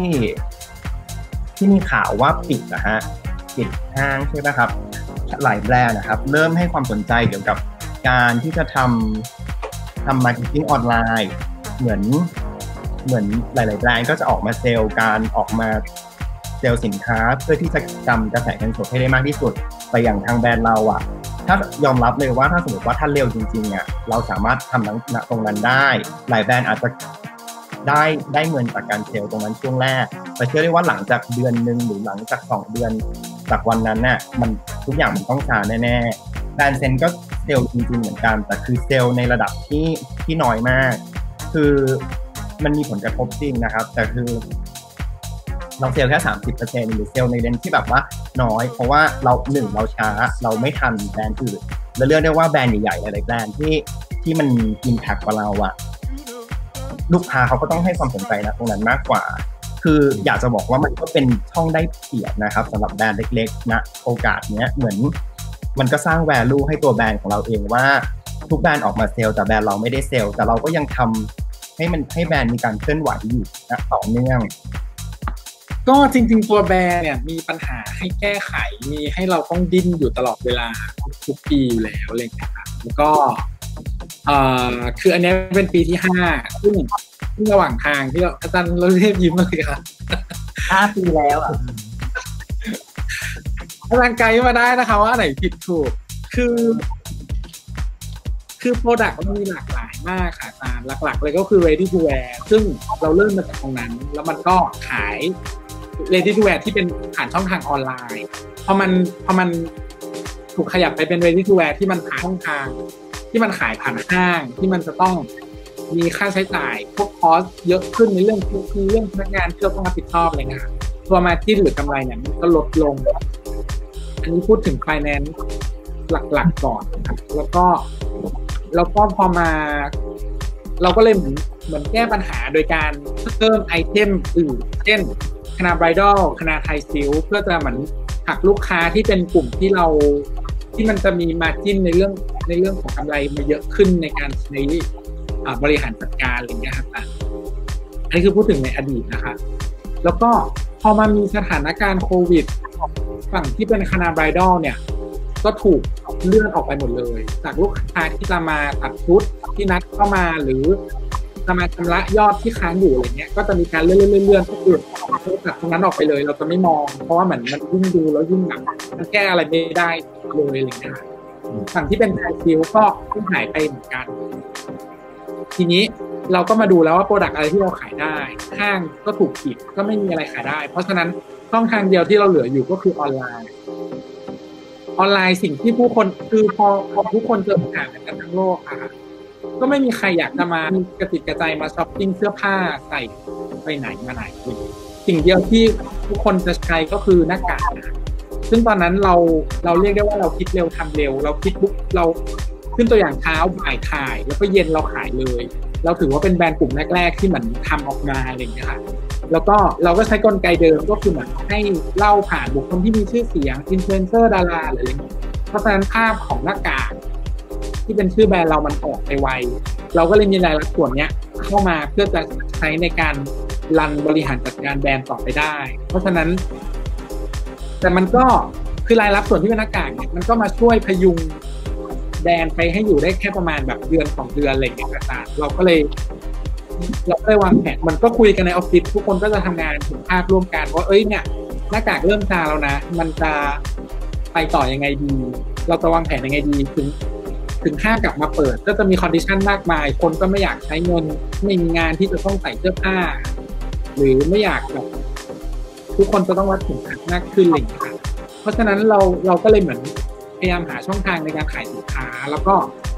ที่มีข่าวว่าปิดห้างใช่ไหมครับหลายแบรนด์นะครับเริ่มให้ความสนใจเกี่ยวกับการที่จะทำมาร์เก็ตติ้งออนไลน์เหมือนหลายๆแบรนด์ก็จะออกมาเซลล์การออกมาเซลล์สินค้าเพื่อที่จะจำกระแสการสดให้ได้มากที่สุดแต่อย่างทางแบรนด์เราถ้ายอมรับเลยว่าถ้าสมมติว่าถ้าเร็วจริงๆเราสามารถทำตรงนั้นได้หลายแบรนด์อาจจะได้เงินจากการเซลล์ตรงนั้นช่วงแรกแต่เชื่อได้ว่าหลังจากเดือนนึงหรือหลังจาก2 เดือนจากวันนั้นมันทุกอย่างมันต้องช้าแน่ๆแบรนด์เซนก็เซลล์จริงๆเหมือนกันแต่คือเซลล์ในระดับที่น้อยมากคือมันมีผลกระทบจริงนะครับแต่คือเราเซลล์แค่ 30% หรือเซลล์ในเลนที่แบบว่าน้อยเพราะว่าเราช้าเราไม่ทันแบรนด์อื่นและเรียกได้ว่าแบรนด์ใหญ่ๆหลายๆแบรนด์ที่มันอิมแพคกว่าเราลูกค้าเขาก็ต้องให้ความสนใจนะตรงนั้นมากกว่าคืออยากจะบอกว่ามันก็เป็นช่องได้เปรียบนะครับสำหรับแบรนด์เล็กๆนะโอกาสเนี้ยเหมือนมันก็สร้าง value ให้ตัวแบรนด์ของเราเองว่าทุกแบรนด์ออกมาเซลล์แต่แบรนด์เราไม่ได้เซลล์แต่เราก็ยังทำให้แบรนด์มีการเคลื่อนไหวอยู่ต่อเนื่องก็จริงๆตัวแบรนด์เนี่ยมีปัญหาให้แก้ไขมีให้เราต้องดิ้นอยู่ตลอดเวลาทุกปีอยู่แล้วเลยครับแล้วก็คืออันนี้เป็นปีที่5ซึ่งระหว่างทางที่อาจารย์เราเรียกยิ้มเลยครับ 5 ปีแล้วอาจารย์ไกด์มาได้นะคะว่าไหนผิดถูกคือโปรดักต์มันมีหลากหลายมากค่ะอาจารย์หลักๆเลยก็คือ ready to wear ซึ่งเราเริ่มมาจากตรงนั้นแล้วมันก็ขาย ready to wear ที่เป็นผ่านช่องทางออนไลน์พอมันถูกขยับไปเป็น ready to wear ที่มันผ่านช่องทางที่มันขายผ่านห้างที่มันจะต้องมีค่าใช้จ่ายพวกคอสเยอะขึ้นในเรื่องพนักงานที่เราต้องรับผิดชอบอะไรเงี้ยตัวมาที่หรือกำไรเนี่ยมันก็ลดลงอันนี้พูดถึง finance หลักๆก่อนครับแล้วก็พอมาเราก็เลยเหมือนแก้ปัญหาโดยการเพิ่มไอเทมอื่นเช่นคณะไบรดัลคณะไทยซิลเพื่อจะเหมือนหักลูกค้าที่เป็นกลุ่มที่มันจะมีมาร์จิ้นในเรื่องของกำไรมาเยอะขึ้นในการใช้บริหารจัดการอะไรอย่างเงี้ยครับอันนี้คือพูดถึงในอดีตนะคะแล้วก็พอมามีสถานการณ์โควิดฝั่งที่เป็นคณะไบรดัลเนี่ยก็ถูกเลื่อนออกไปหมดเลยจากลูกค้าที่จะมาตัดชุดที่นัดเข้ามาหรือจะมาชำระยอดที่ค้างอยู่อะไรเงี้ยก็จะมีการเลื่อนก็คือตัดตรงนั้นออกไปเลยเราจะไม่มองเพราะว่ามันยิ่งดูแล้วยิ่งแบบมันแก้อะไรไม่ได้เลยอะไรเงี้ยฝั่งที่เป็นไทยซิลก็หายไปเหมือนกันทีนี้เราก็มาดูแล้วว่าโปรดักต์อะไรที่เราขายได้ห้างก็ถูกปิดก็ไม่มีอะไรขายได้เพราะฉะนั้นช่องทางเดียวที่เราเหลืออยู่ก็คือออนไลน์ออนไลน์สิ่งที่ผู้คนคือพอผู้คนเจอปัญหากันทั้งโลกค่ะก็ไม่มีใครอยากจะมากระติดกระใจมาช้อปปิ้งเสื้อผ้าใส่ไปไหนมาไหนสิ่งเดียวที่ทุกคนจะใช้ก็คือหน้ากากซึ่งตอนนั้นเราเรียกได้ว่าเราคิดเร็วทำเร็วเราคิดปุ๊บเราขึ้นตัวอย่างเช้าบ่ายขายแล้วก็เย็นเราขายเลยเราถือว่าเป็นแบรนด์กลุ่มแรกๆที่เหมือนทำออกมาอะไรอย่างเงี้ยค่ะแล้วก็เราก็ใช้กลไกเดิมก็คือเหมือนให้เล่าผ่านบุคคลที่มีชื่อเสียงอินฟลูเอนเซอร์ดาราอะไรอย่างเงี้ยเพราะฉะนั้นภาพของหน้ากากที่เป็นชื่อแบรนด์เรามันออกไปไวเราก็เลยมีรายรับส่วนเนี้ยเข้ามาเพื่อจะใช้ในการรันบริหารจัดการแบรนด์ต่อไปได้เพราะฉะนั้นแต่มันก็คือรายรับส่วนที่เป็นหน้ากากเนี่ยมันก็มาช่วยพยุงแบรนด์ไปให้อยู่ได้แค่ประมาณแบบเดือน2 เดือนอะไรอย่างเงี้ยต่างๆเราก็เลยวางแผนมันก็คุยกันในออฟฟิศทุกคนก็จะทำงานถึงภาพร่วมกันว่าเนี่ยหน้ากากเริ่มซาแล้วนะมันจะไปต่อยังไงดีเราจะวางแผนยังไงดีถึงห้างกลับมาเปิดก็จะมีคอนดิชันมากมายคนก็ไม่อยากใช้เงินไม่มีงานที่จะต้องใส่เสื้อผ้าหรือไม่อยากแบบทุกคนจะต้องวัดถึงมากขึ้นอะไรอย่างเงี้ยเพราะฉะนั้นเราก็เลยเหมือนพยายามหาช่องทางในการขายสินค้าแล้วก็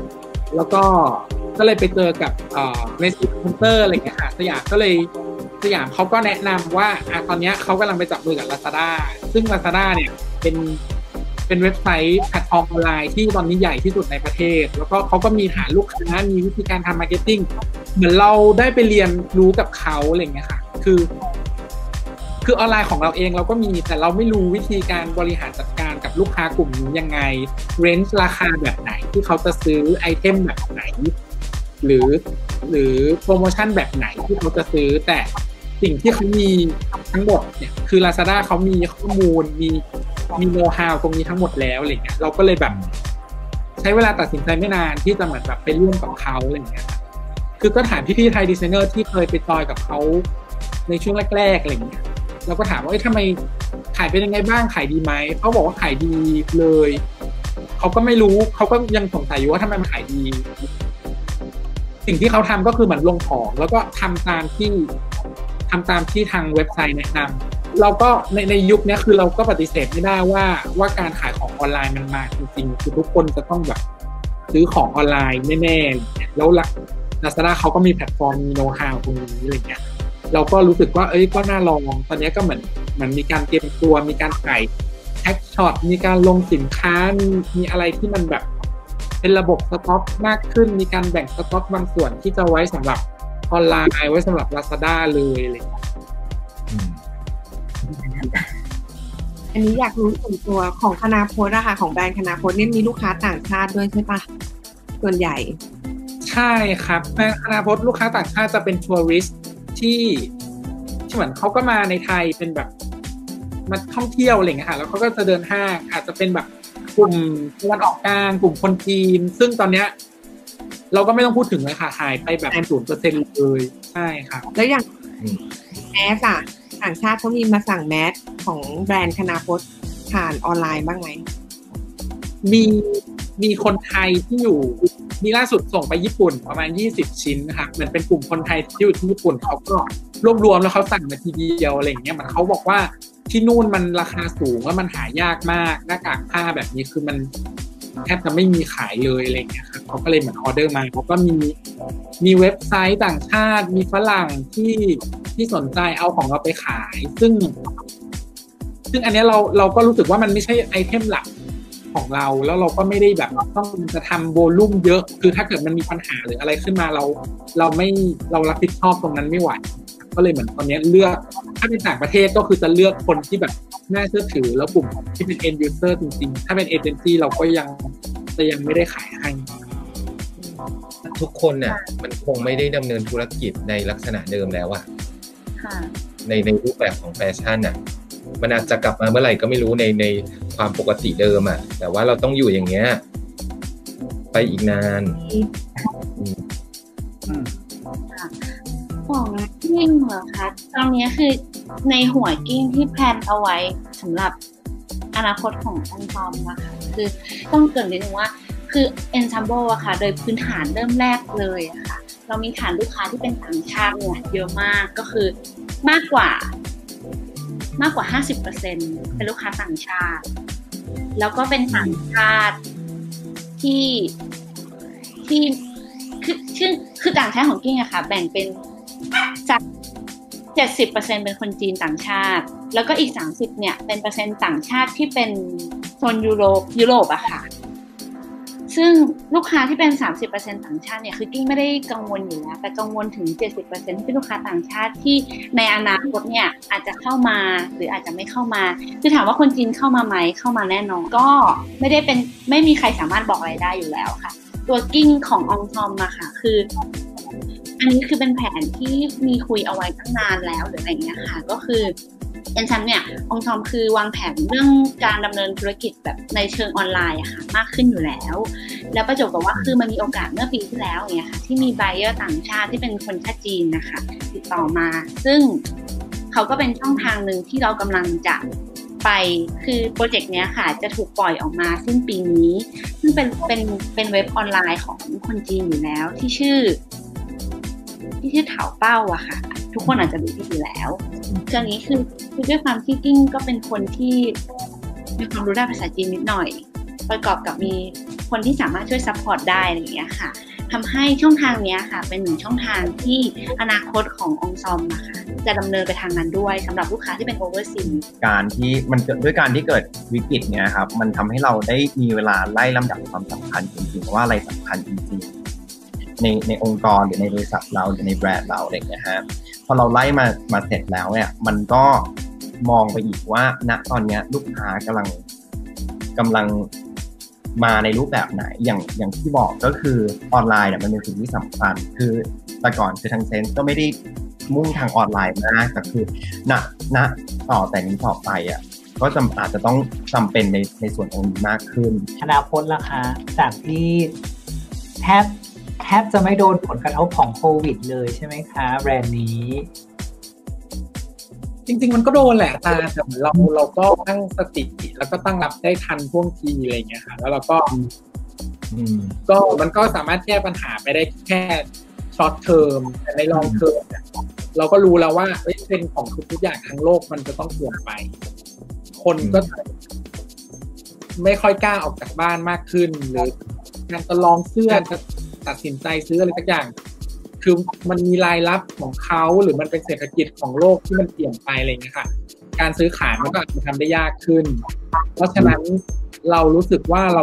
เลยไปเจอกับเมสซี่คอมเตอร์อะไรอย่างเงี้ยค่ะสยามเขาก็แนะนำว่าตอนนี้เขากำลังไปจับมือกับ Lazada ซึ่ง Lazada เนี่ยเป็นเว็บไซต์แพลตฟอร์มออนไลน์ที่ตอนนี้ใหญ่ที่สุดในประเทศแล้วก็เขาก็มีฐานลูกค้ามีวิธีการทำมาร์เก็ตติ้งเหมือนเราได้ไปเรียนรู้กับเขาอะไรอย่างเงี้ยค่ะคือออนไลน์ของเราเองเราก็มีแต่เราไม่รู้วิธีการบริหารจัดการกับลูกค้ากลุ่มนี้ยังไงเรนจ์ราคาแบบไหนที่เขาจะซื้อไอเทมแบบไหนหรือโปรโมชั่นแบบไหนที่เขาจะซื้อแต่สิ่งที่เขามีทั้งหมดเนี่ยคือ Lazada เขามีข้อมูลมีโน้ตฮาวตรงนี้ทั้งหมดแล้วอะไรเงี้ยเราก็เลยแบบใช้เวลาตัดสินใจไม่นานที่จะเหมือนแบบไปร่วมกับเขาอะไรเงี้ยคือก็ถามพี่ๆไทยดีไซเนอร์ที่เคยไปจอยกับเขาในช่วงแรกๆอะไรเงี้ยเราก็ถามว่าทำไมขายเป็นยังไงบ้างขายดีไหมเขาบอกว่าขายดีเลยเขาก็ไม่รู้เขาก็ยังสงสัยอยู่ว่าทำไมมันขายดีสิ่งที่เขาทำก็คือเหมือนลงของแล้วก็ทำตามที่ทางเว็บไซต์แนะนำเราก็ในยุคนี้คือเราก็ปฏิเสธไม่ได้ว่าการขายของออนไลน์มันมาจริงๆคือทุกคนจะต้องแบบซื้อของออนไลน์แน่ๆแล้ว Lazada เขาก็มีแพลตฟอร์มมีโน้ตฮาวตรงนี้อะไรเงี้ยเราก็รู้สึกว่าก็น่าลองตอนนี้ก็เหมือนมีการเตรียมตัวมีการขายแท็กช็อตมีการลงสินค้ามีอะไรที่มันแบบเป็นระบบสต็อกมากขึ้นมีการแบ่งสต็อกบางส่วนที่จะไว้สำหรับออนไลน์ไว้สำหรับ Lazada เลยอะไรอย่างเงี้ยอันนี้อยากรู้ส่วนตัวของคณาพจน์อะค่ะของแบรนด์คณาพจน์เนี่ยมีลูกค้าต่างชาติด้วยใช่ปะส่วนใหญ่ใช่ครับแบรนด์คณาพจน์ลูกค้าต่างชาติจะเป็นทัวริสต์ที่เหมือนเขาก็มาในไทยเป็นแบบมาท่องเที่ยวอะไรเงี้ยค่ะแล้วเขาก็จะเดินห้างอาจจะเป็นแบบกลุ่มตะวันออกกลางกลุ่มคนจีนซึ่งตอนเนี้ยเราก็ไม่ต้องพูดถึงเลยค่ะหายไปแบบ 0% เลยใช่ครับแล้วอย่างแมสอะต่างชาติเขามีมาสั่งแมสของแบรนด์คณาพจน์ผ่านออนไลน์บ้างไหมมีคนไทยที่อยู่มีล่าสุดส่งไปญี่ปุ่นประมาณ20 ชิ้นนะครับเหมือนเป็นกลุ่มคนไทยที่อยู่ที่ญี่ปุ่นเขาก็รวมแล้วเขาสั่งมาทีเดียวอะไรอย่างเงี้ยมันเขาบอกว่าที่นู่นมันราคาสูงแล้วมันหายากมากหน้ากากผ้าแบบนี้คือมันแทบจะไม่มีขายเลยอะไรอย่างเงี้ยครับเขาก็เลยเหมือนออเดอร์มาเขาก็มีเว็บไซต์ต่างชาติมีฝรั่งที่สนใจเอาของเราไปขายซึ่งอันนี้เราก็รู้สึกว่ามันไม่ใช่ไอเทมหลักของเราแล้วเราก็ไม่ได้แบบต้องจะทำโวลุ่มเยอะคือถ้าเกิดมันมีปัญหาหรืออะไรขึ้นมาเรารับผิดชอบตรงนั้นไม่ไหวก็เลยเหมือนตอนนี้เลือกถ้าเป็นต่างประเทศก็คือจะเลือกคนที่แบบน่าเชื่อถือแล้วกลุ่มที่เป็น end user จริงๆถ้าเป็นเอเจนซี่เราก็ยังไม่ได้ขายให้ทุกคนเนี่ยมันคงไม่ได้ดำเนินธุรกิจในลักษณะเดิมแล้วอะในรูปแบบของแฟชั่นอะมันอาจจะกลับมาเมื่อไหร่ก็ไม่รู้ในความปกติเดิมอะแต่ว่าเราต้องอยู่อย่างเงี้ยไปอีกนานของกิ้งเหรอคะตอนนี้คือในหัวกิ้งที่แพลนเอาไว้สำหรับอนาคตของอันฟอร์มนะคะคือต้องเกริ่นนิดนึงว่าคือ Ensemble อะค่ะโดยพื้นฐานเริ่มแรกเลยอะค่ะเรามีฐานลูกค้าที่เป็นต่างชาติเนี่ยเยอะมากก็คือมากกว่า 50% เป็นลูกค้าต่างชาติแล้วก็เป็นต่างชาติที่คือต่างชาติของกิ้งอะค่ะแบ่งเป็นสัก 70% เป็นคนจีนต่างชาติแล้วก็อีก30เนี่ยเป็นเปอร์เซ็นต์ต่างชาติที่เป็นโซนยุโรปอะค่ะซึ่งลูกค้าที่เป็น 30% ต่างชาติเนี่ยคือกิ้งไม่ได้กังวลอยู่แล้วแต่กังวลถึง 70% ที่เป็นลูกค้าต่างชาติที่ในอนาคตเนี่ยอาจจะเข้ามาหรืออาจจะไม่เข้ามาคือถามว่าคนจีนเข้ามาไหมเข้ามาแน่นอนก็ไม่มีใครสามารถบอกอะไรได้อยู่แล้วค่ะตัวกิ้งขององทอมอะค่ะคืออันนี้คือเป็นแผนที่มีคุยเอาไว้ตั้งนานแล้วหรืออะไรเงี้ยค่ะก็คือฉันเนี่ยองทอมคือวางแผนเรื่องการดำเนินธุรกิจแบบในเชิงออนไลน์อะค่ะมากขึ้นอยู่แล้วประจวบกับว่าคือมันมีโอกาสเมื่อปีที่แล้วอย่างเงี้ยค่ะที่มีไบเออร์ต่างชาติที่เป็นคนชาติจีนนะคะติดต่อมาซึ่งเขาก็เป็นช่องทางหนึ่งที่เรากำลังจะไปคือโปรเจกต์เนี้ยค่ะจะถูกปล่อยออกมาสิ้นปีนี้ซึ่งเป็นเว็บออนไลน์ของคนจีนอยู่แล้วที่ชื่อเถาเป้าอะค่ะทุกคนอาจจะรู้อยู่แล้วเรื่องนี้คือด้วยความที่กิ้งก็เป็นคนที่มีความรู้ด้านภาษาจีนนิดหน่อยประกอบกับมีคนที่สามารถช่วยซัพพอร์ตได้อะไรอย่างเงี้ยค่ะทำให้ช่องทางนี้ค่ะเป็นหนึ่งช่องทางที่อนาคตขององซอมนะคะจะดำเนินไปทางนั้นด้วยสำหรับลูกค้าที่เป็นโอเวอร์ซีการที่มันด้วยการที่เกิดวิกฤตเนี่ยครับมันทำให้เราได้มีเวลาไล่ลำดับความสำคัญจริงๆว่าอะไรสำคัญจริงๆในองค์กรหรือในบริษัทเราหรือในแบรนด์เราอะไรอย่างเงี้ยฮะพอเราไล่มาเสร็จแล้วเนี่ยมันก็มองไปอีกว่าณตอนนี้ลูกค้ากำลังมาในรูปแบบไหนอย่างที่บอกก็คือออนไลน์เนี่ยมันเป็นสิ่งที่สำคัญคือแต่ก่อนคือทางเซนส์ก็ไม่ได้มุ่งทางออนไลน์มากแต่คือณต่อแต่นี้ต่อไปอ่ะก็อาจจะต้องจำเป็นในส่วนตรงนี้มากขึ้นอนาคตล่ะคะจากที่แทบจะไม่โดนผลกระทบของโควิดเลยใช่ไหมคะแบรนด์นี้จริงๆมันก็โดนแหละแต่เราก็ตั้งสติแล้วก็ตั้งรับได้ทันท่วงทีอะไรอย่างเงี้ยค่ะแล้วเราก็มันก็สามารถแก้ปัญหาไปได้แค่ช็อตเทอมแต่ในลองเทอมเนี่ยเราก็รู้แล้วว่าเทรนด์ของทุกอย่างทั้งโลกมันจะต้องเปลี่ยนไปคนก็ไม่ค่อยกล้าออกจากบ้านมากขึ้นหรือการจะลองเสื้อจะตัดสินใจซื้ออะไรสักอย่างคือมันมีรายรับของเขาหรือมันเป็นเศรษฐกิจของโลกที่มันเปลี่ยนไปอะไรอย่างเงี้ยค่ะการซื้อขายมันก็อาจจะทำได้ยากขึ้นเพราะฉะนั้นเรารู้สึกว่าเรา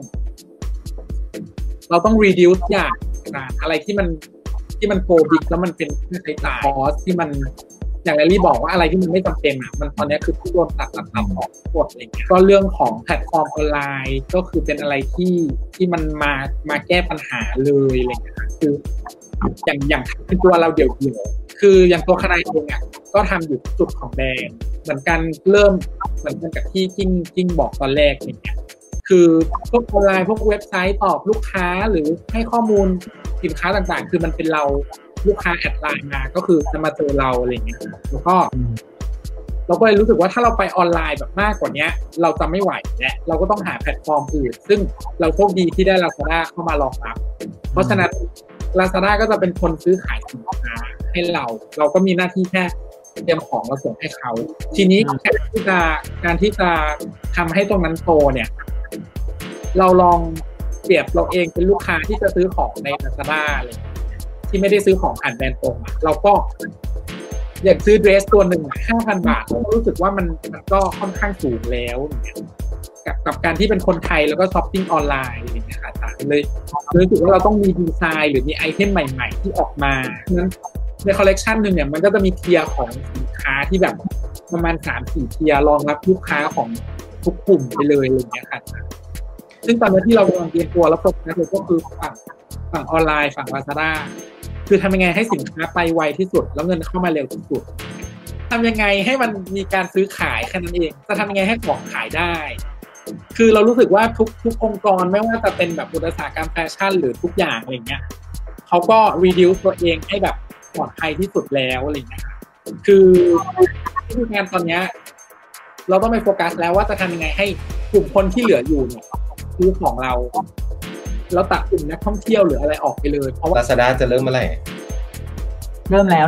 ต้อง reduce อย่างอะไรที่มันโกบิ๊กแล้วมันเป็นค่าใช้จ่ายคอสที่มันอย่างแรลลี่บอกว่าอะไรที่มันไม่จำเป็นอ่ะมันตอนนี้คือที่โดนตัดออกหมดอะไรเงี้ยก็เรื่องของแพลตฟอร์มออนไลน์ก็คือเป็นอะไรที่มันมาแก้ปัญหาเลยอะไรเงี้ยคืออย่างเป็นตัวเราเดี่ยวๆคืออย่างตัวคณะเองอ่ะก็ทำอยู่จุดของแบรนด์เหมือนกันเริ่มเหมือนกันกับที่กิ้งบอกตอนแรกอย่างเงี้ยคือพวกออนไลน์พวกเว็บไซต์ตอบลูกค้าหรือให้ข้อมูลสินค้าต่างๆคือมันเป็นเราลูกค้าแอดไลน์มาก็คือจะมาเจอเราอะไรอย่างเงี้ยแล้วก็เราก็เลยรู้สึกว่าถ้าเราไปออนไลน์แบบมากกว่านี้เราจะไม่ไหวและเราก็ต้องหาแพลตฟอร์มอื่นซึ่งเราโชคดีที่ได้ Lazada เข้ามารองรับเพราะฉะนั้น Lazada ก็จะเป็นคนซื้อขายสินค้าให้เราก็มีหน้าที่แค่เตรียมของมาส่งให้เขาทีนี้การที่จะทำให้ตรงนั้นโตเนี่ยเราลองเปรียบเราเองเป็นลูกค้าที่จะซื้อของใน Lazada เลยที่ไม่ได้ซื้อของผ่านแบรนด์ตรงเราก็อยากซื้อเดรสตัวหนึ่ง 5,000 บาทเรารู้สึกว่ามันก็ค่อนข้างสูงแล้วกับการที่เป็นคนไทยแล้วก็ช้อปปิ้งออนไลน์อะไรอย่างเงี้ยค่ะเลยรู้สึกว่าเราต้องมีดีไซน์หรือมีไอเทมใหม่ๆที่ออกมานั้นในคอลเลกชันนึงเนี่ยมันก็จะมีเทียร์ของสินค้าที่แบบประมาณ 3-4 เทียร์รองรับลูกค้าของทุกกลุ่มไปเลยอะไรอย่างเงี้ยค่ะซึ่งตอนนี้ที่เรากำลังเตรียมตัวแล้วโฟกัสก็คือฝั่งออนไลน์ฝั่ง Lazada คือทำยังไงให้สินค้าไปไวที่สุดแล้วเงินเข้ามาเร็วที่สุดทำยังไงให้มันมีการซื้อขายแค่นั้นเองจะทำยังไงให้ของขายได้คือเรารู้สึกว่าทุกองค์กรไม่ว่าจะเป็นแบบอุตสาหกรรมแฟชั่นหรือทุกอย่างอะไรเงี้ยเขาก็ reduce ตัวเองให้แบบปลอดภัยที่สุดแล้วอะไรเงี้ยคือที่ทำงานตอนนี้เราต้องไปโฟกัสแล้วว่าจะทำยังไงให้กลุ่มคนที่เหลืออยู่เนี่ยซื้อของเราแล้วตัดกลุ่มนักท่องเที่ยวหรืออะไรออกไปเลยเพราะว่า Lazada จะเริ่มเมื่อไหร่เริ่มแล้วนี่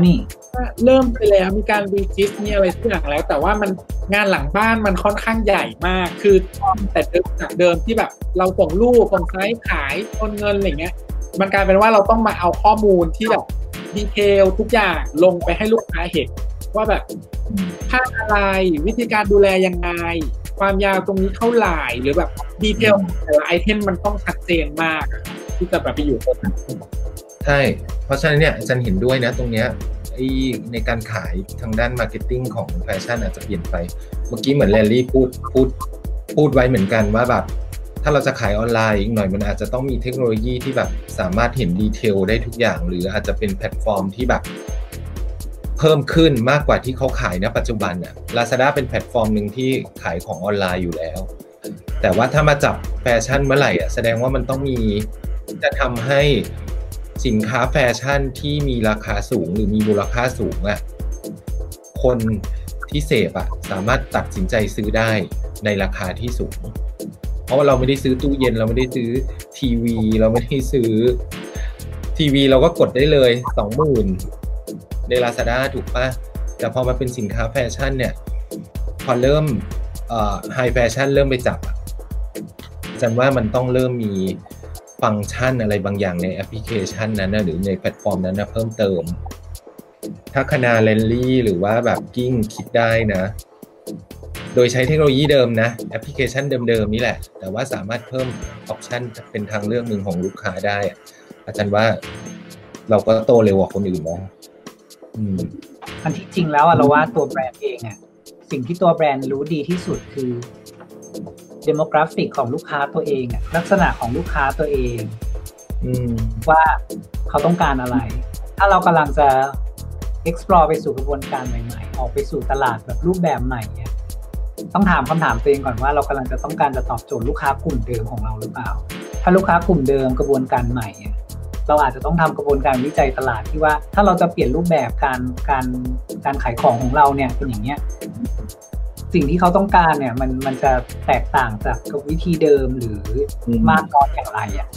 เริ่มไปแล้วมีการรีจิสต์มีอะไรทุกอย่างแล้วแต่ว่ามันงานหลังบ้านมันค่อนข้างใหญ่มากคือแต่จากเดิมที่แบบเราส่งรูปส่งไซส์ขายโอนเงินอะไรเงี้ยมันกลายเป็นว่าเราต้องมาเอาข้อมูลที่แบบดีเทลทุกอย่างลงไปให้ลูกค้าเห็นว่าแบบค่าอะไรวิธีการดูแลยังไงความยาวตรงนี้เท่าไหร่หรือแบบดีเทลแต่ละไอเทมมันต้องชัดเจนมากที่จะแบบไปอยู่ตรงนั้นใช่เพราะฉะนั้นเนี่ยอาจารย์เห็นด้วยนะตรงเนี้ยในการขายทางด้านมาร์เก็ตติ้งของแฟชั่นอาจจะเปลี่ยนไปเมื่อกี้เหมือนแลลี่พูดไว้เหมือนกันว่าแบบถ้าเราจะขายออนไลน์อีกหน่อยมันอาจจะต้องมีเทคโนโลยีที่แบบสามารถเห็นดีเทลได้ทุกอย่างหรืออาจจะเป็นแพลตฟอร์มที่แบบเพิ่มขึ้นมากกว่าที่เขาขายณปัจจุบันน่ะ Lazada เป็นแพลตฟอร์มหนึ่งที่ขายของออนไลน์อยู่แล้วแต่ว่าถ้ามาจับแฟชั่นเมื่อไหร่อ่ะแสดงว่ามันต้องมีจะทำให้สินค้าแฟชั่นที่มีราคาสูงหรือมีมูลค่าสูงอ่ะคนที่เสพอ่ะสามารถตัดสินใจซื้อได้ในราคาที่สูงเพราะว่าเราไม่ได้ซื้อตู้เย็นเราไม่ได้ซื้อทีวีเราไม่ได้ซื้อทีวีเราก็กดได้เลย 20,000 ใน Lazada ถูกป่ะแต่พอมาเป็นสินค้าแฟชั่นเนี่ยพอเริ่มไฮแฟชั่นเริ่มไปจับจันว่ามันต้องเริ่มมีฟังก์ชันอะไรบางอย่างในแอปพลิเคชันนั้นนะหรือในแพลตฟอร์มนั้นนะเพิ่มเติมถ้าคณะแลนลี่หรือว่าแบบกิ้งคิดได้นะโดยใช้เทคโนโลยีเดิมนะแอปพลิเคชันเดิมๆนี่แหละแต่ว่าสามารถเพิ่มออปชันเป็นทางเลือกหนึ่งของลูกค้าได้อาจารย์ว่าเราก็โตเร็วกว่าคนอื่นนะอันที่จริงแล้วเราว่าตัวแบรนด์เองสิ่งที่ตัวแบรนด์รู้ดีที่สุดคือ demographic ของลูกค้าตัวเองลักษณะของลูกค้าตัวเองว่าเขาต้องการอะไรถ้าเรากำลังจะ explore ไปสู่กระบวนการใหม่ๆออกไปสู่ตลาดแบบรูปแบบใหม่ต้องถามคำถามตัวเองก่อนว่าเรากำลังจะต้องการจะตอบโจทย์ลูกค้ากลุ่มเดิมของเราหรือเปล่าถ้าลูกค้ากลุ่มเดิมกระบวนการใหม่เราอาจจะต้องทำกระบวนการวิจัยตลาดที่ว่าถ้าเราจะเปลี่ยนรูปแบบการขายของของเราเนี่ยเป็นอย่างเงี้ยสิ่งที่เขาต้องการเนี่ยมันจะแตกต่างจากวิธีเดิมหรือมากน้อยอย่างไร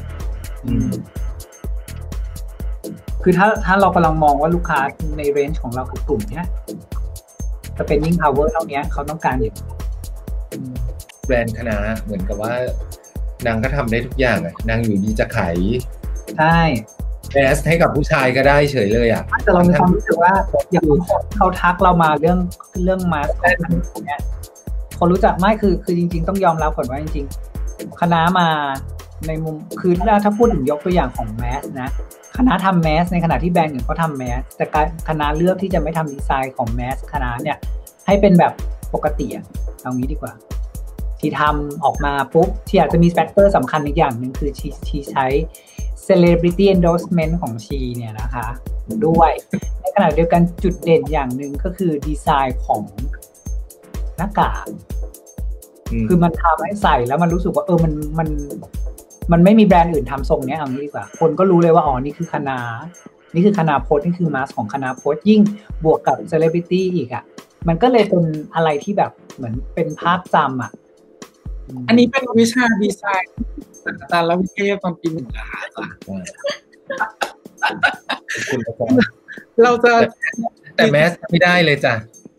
คือถ้าเรากำลังมองว่าลูกค้าในเรนจ์ของเราคือกลุ่มเนี้ยจะเป็นยิ่ง power เท่านี้เขาต้องการอย่างแบรนด์คณะเหมือนกับว่านางก็ทำได้ทุกอย่างนางอยู่ดีจะขายใช่แมสให้กับผู้ชายก็ได้เฉยเลยแต่เรามีความรู้สึกว่าอย่างเขาทักเรามาเรื่องมาสของเนี้ยเขารู้จักไม่คือจริงๆต้องยอมรับก่อนว่าจริงๆคณะมาในมุมคือถ้าพูดถึงยกตัวอย่างของแมสนะคณะทำแมสในขณะที่แบรนด์อื่นเขาทำแมสแต่คณะเลือกที่จะไม่ทำดีไซน์ของแมสคณะเนี่ยให้เป็นแบบปกติเอางี้ดีกว่าที่ทำออกมาปุ๊บที่อาจจะมีแฟกเตอร์สำคัญอีกอย่างหนึ่งคือชีใช้ celebrity endorsement ของชีเนี่ยนะคะด้วยในขณะเดียวกันจุดเด่นอย่างหนึ่งก็คือดีไซน์ของหน้ากากคือมันทำให้ใส่แล้วมันรู้สึกว่ามันไม่มีแบรนด์อื่นทำทรงนี้เอางี้ดีกว่าคนก็รู้เลยว่าอ๋อนี่คือคณะโพสนี่คือมาสของคณะโพสยิ่งบวกกับ celebrity อีกมันก็เลยเป็นอะไรที่แบบเหมือนเป็นภาพจำอันนี้เป็นวิชาดีไซน์อาจารย์และวิเทศตอนปีหนึ่งนะคะเราจะแต่แมสไม่ได้เลยจ้ะ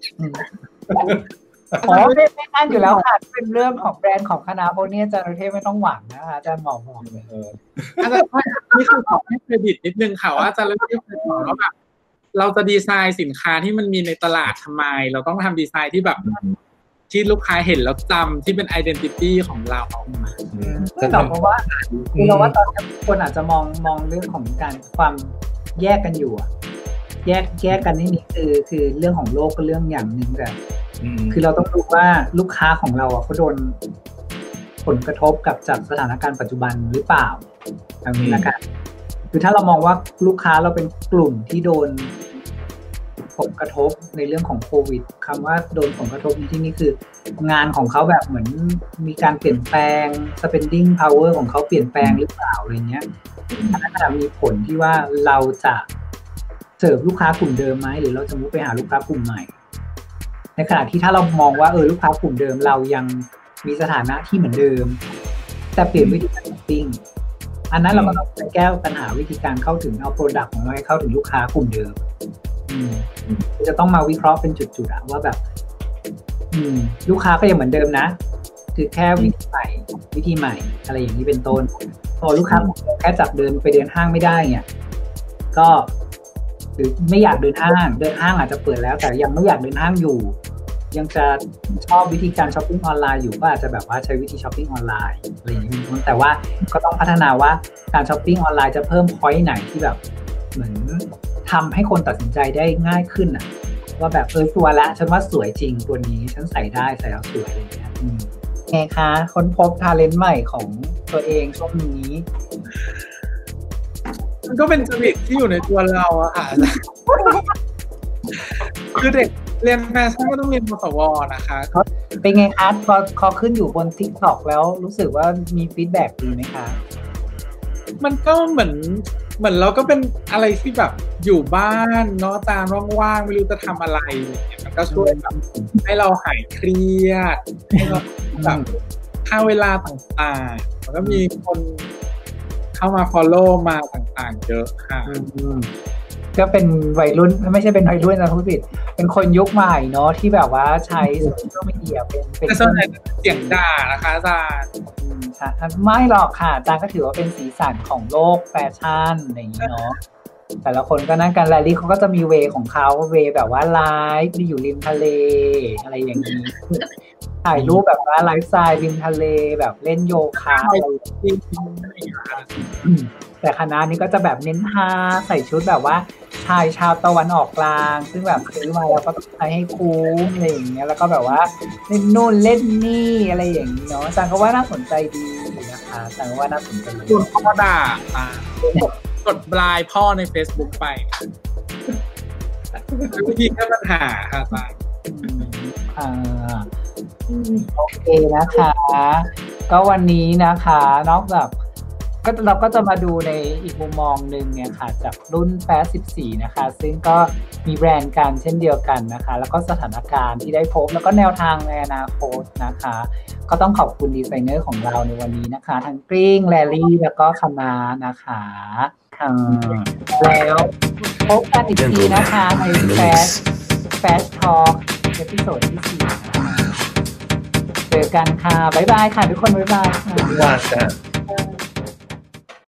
อ๋อไม่นั่นอยู่แล้วค่ะเป็นเรื่องของแบรนด์ของคณะพวกนี้อาจารย์ประเทศไม่ต้องหวังนะคะอาจารย์หมอบอกเลยอาจารย์นี่คือขอให้เครดิตนิดนึงค่ะว่าอาจารย์ประเทศเคยบอกว่าแบบเราจะดีไซน์สินค้าที่มันมีในตลาดทำไมเราต้องทำดีไซน์ที่แบบที่ลูกค้าเห็นแล้วจำที่เป็น identity ของเราออกมาแต่เพราะว่าเราว่าตอนนี้คนอาจจะมองเรื่องของการความแยกกันอยู่แยกกันนี่คือเรื่องของโลกก็เรื่องอย่างหนึ่งแต่คือเราต้องดูว่าลูกค้าของเราเขาโดนผลกระทบกับจากสถานการณ์ปัจจุบันหรือเปล่าอย่างนี้ละกันคือถ้าเรามองว่าลูกค้าเราเป็นกลุ่มที่โดนผลกระทบในเรื่องของโควิดคำว่าโดนผลกระทบในที่นี้คืองานของเขาแบบเหมือนมีการเปลี่ยนแปลง spending power ของเขาเปลี่ยนแปลงหรือเปล่าอะไรเงี้ยอันนั้นจะมีผลที่ว่าเราจะเสิร์ฟลูกค้ากลุ่มเดิมไหมหรือเราจะมุ่งไปหาลูกค้ากลุ่มใหม่ในขณะที่ถ้าเรามองว่าลูกค้ากลุ่มเดิมเรายังมีสถานะที่เหมือนเดิมแต่เปลี่ยนวิธีการมาร์เก็ตติ้งอันนั้นเราก็ต้องไปแก้ปัญหาวิธีการเข้าถึงเอาโปรดักต์ของเราให้เข้าถึงลูกค้ากลุ่มเดิมจะต้องมาวิเคราะห์เป็นจุดๆอะว่าแบบลูกค้าก็ยังเหมือนเดิมนะคือแค่วิธีใหม่อะไรอย่างนี้เป็นต้นพอลูกค้าแค่จับเดินไปเดินห้างไม่ได้เนี่ยก็หรือไม่อยากเดินห้างอาจจะเปิดแล้วแต่ยังไม่อยากเดินห้างอยู่ยังจะชอบวิธีการช้อปปิ้งออนไลน์อยู่ก็อาจจะแบบว่าใช้วิธีช้อปปิ้งออนไลน์อะไรอย่างนี้แต่ว่าก็ต้องพัฒนาว่าการช้อปปิ้งออนไลน์จะเพิ่มพอยต์ไหนที่แบบเหมือนทำให้คนตัดสินใจได้ง่ายขึ้นอ่ะว่าแบบตัวละฉันว่าสวยจริงตัวนี้ฉันใส่ได้ใส่แล้วสวยอะไรอย่างเงี้ยไงคะค้นพบทาเลนต์ใหม่ของตัวเองช่วงนี้มันก็เป็นจริตที่อยู่ในตัวเราอะค่ะคือเด็กเรียนแฟชั่นก็ต้องเรียนมสวนะคะเป็นไงคะพอขึ้นอยู่บน TikTok แล้วรู้สึกว่ามีฟีดแบ็กดีไหมคะมันก็เหมือนเราก็เป็นอะไรที่แบบอยู่บ้านเนาะตามว่างๆไม่รู้จะทำอะไรมันก็ช่วยแบบให้เราหายเครียดให้เราแบบค่าเวลาต่างๆมันก็มีคนเข้ามา follow มาต่างๆเยอะค่ะก็เป็นวัยรุ่นไม่ใช่เป็นวัยรุ่นนะผู้ผิดเป็นคนยุคใหม่เนาะที่แบบว่าใช้โซเชียลมีเดียเป็นส่วนใหญ่เสียงด่านะคะอาจารย์ไม่หรอกค่ะอาจารย์ก็ถือว่าเป็นสีสันของโลกแฟชั่นอะไรอย่างนี้เนาะแต่ละคนก็นั่งกันแรลลี่เขาก็จะมีเวของเขาเวแบบว่าไลฟ์อยู่ริมทะเลอะไรอย่างนี้ถ่ายรูปแบบว่าไลฟ์สไตล์ริมทะเลแบบเล่นโยคะแต่คณะนี้ก็จะแบบเน้นฮาใส่ชุดแบบว่าชายชาวตะวันออกกลางซึ่งแบบซื้อมาแล้วก็ใช้ให้คุ้มอะไรอย่างเงี้ยแล้วก็แบบว่าเล่นนู่นเล่นนี่อะไรอย่างนี้เนาะอาจารย์ก็ว่าน่าสนใจดีนะคะอาจารย์ก็ว่าน่าสนใจคุณพ่อด่ากดบลายพ่อใน Facebook ไปวิธีแก้ปัญหาค่ะอาจารย์โอเคนะคะก็วันนี้นะคะนอกจากเราก็จะมาดูในอีกมุมมองหนึ่งเนี่ยค่ะจากรุ่นแฟชั่น14นะคะซึ่งก็มีแบรนด์กันเช่นเดียวกันนะคะแล้วก็สถานการณ์ที่ได้พบแล้วก็แนวทางในอนาคตนะคะก็ต้องขอบคุณดีไซเนอร์ของเราในวันนี้นะคะทั้งกริ้งแลลี่แล้วก็คณะนะคะแล้วพบกันอีกทีนะคะในแฟชทอล์กเอพิโซดที่4นะคะเจอกันค่ะบ๊ายบายค่ะทุกคนบ๊ายบายค่ะ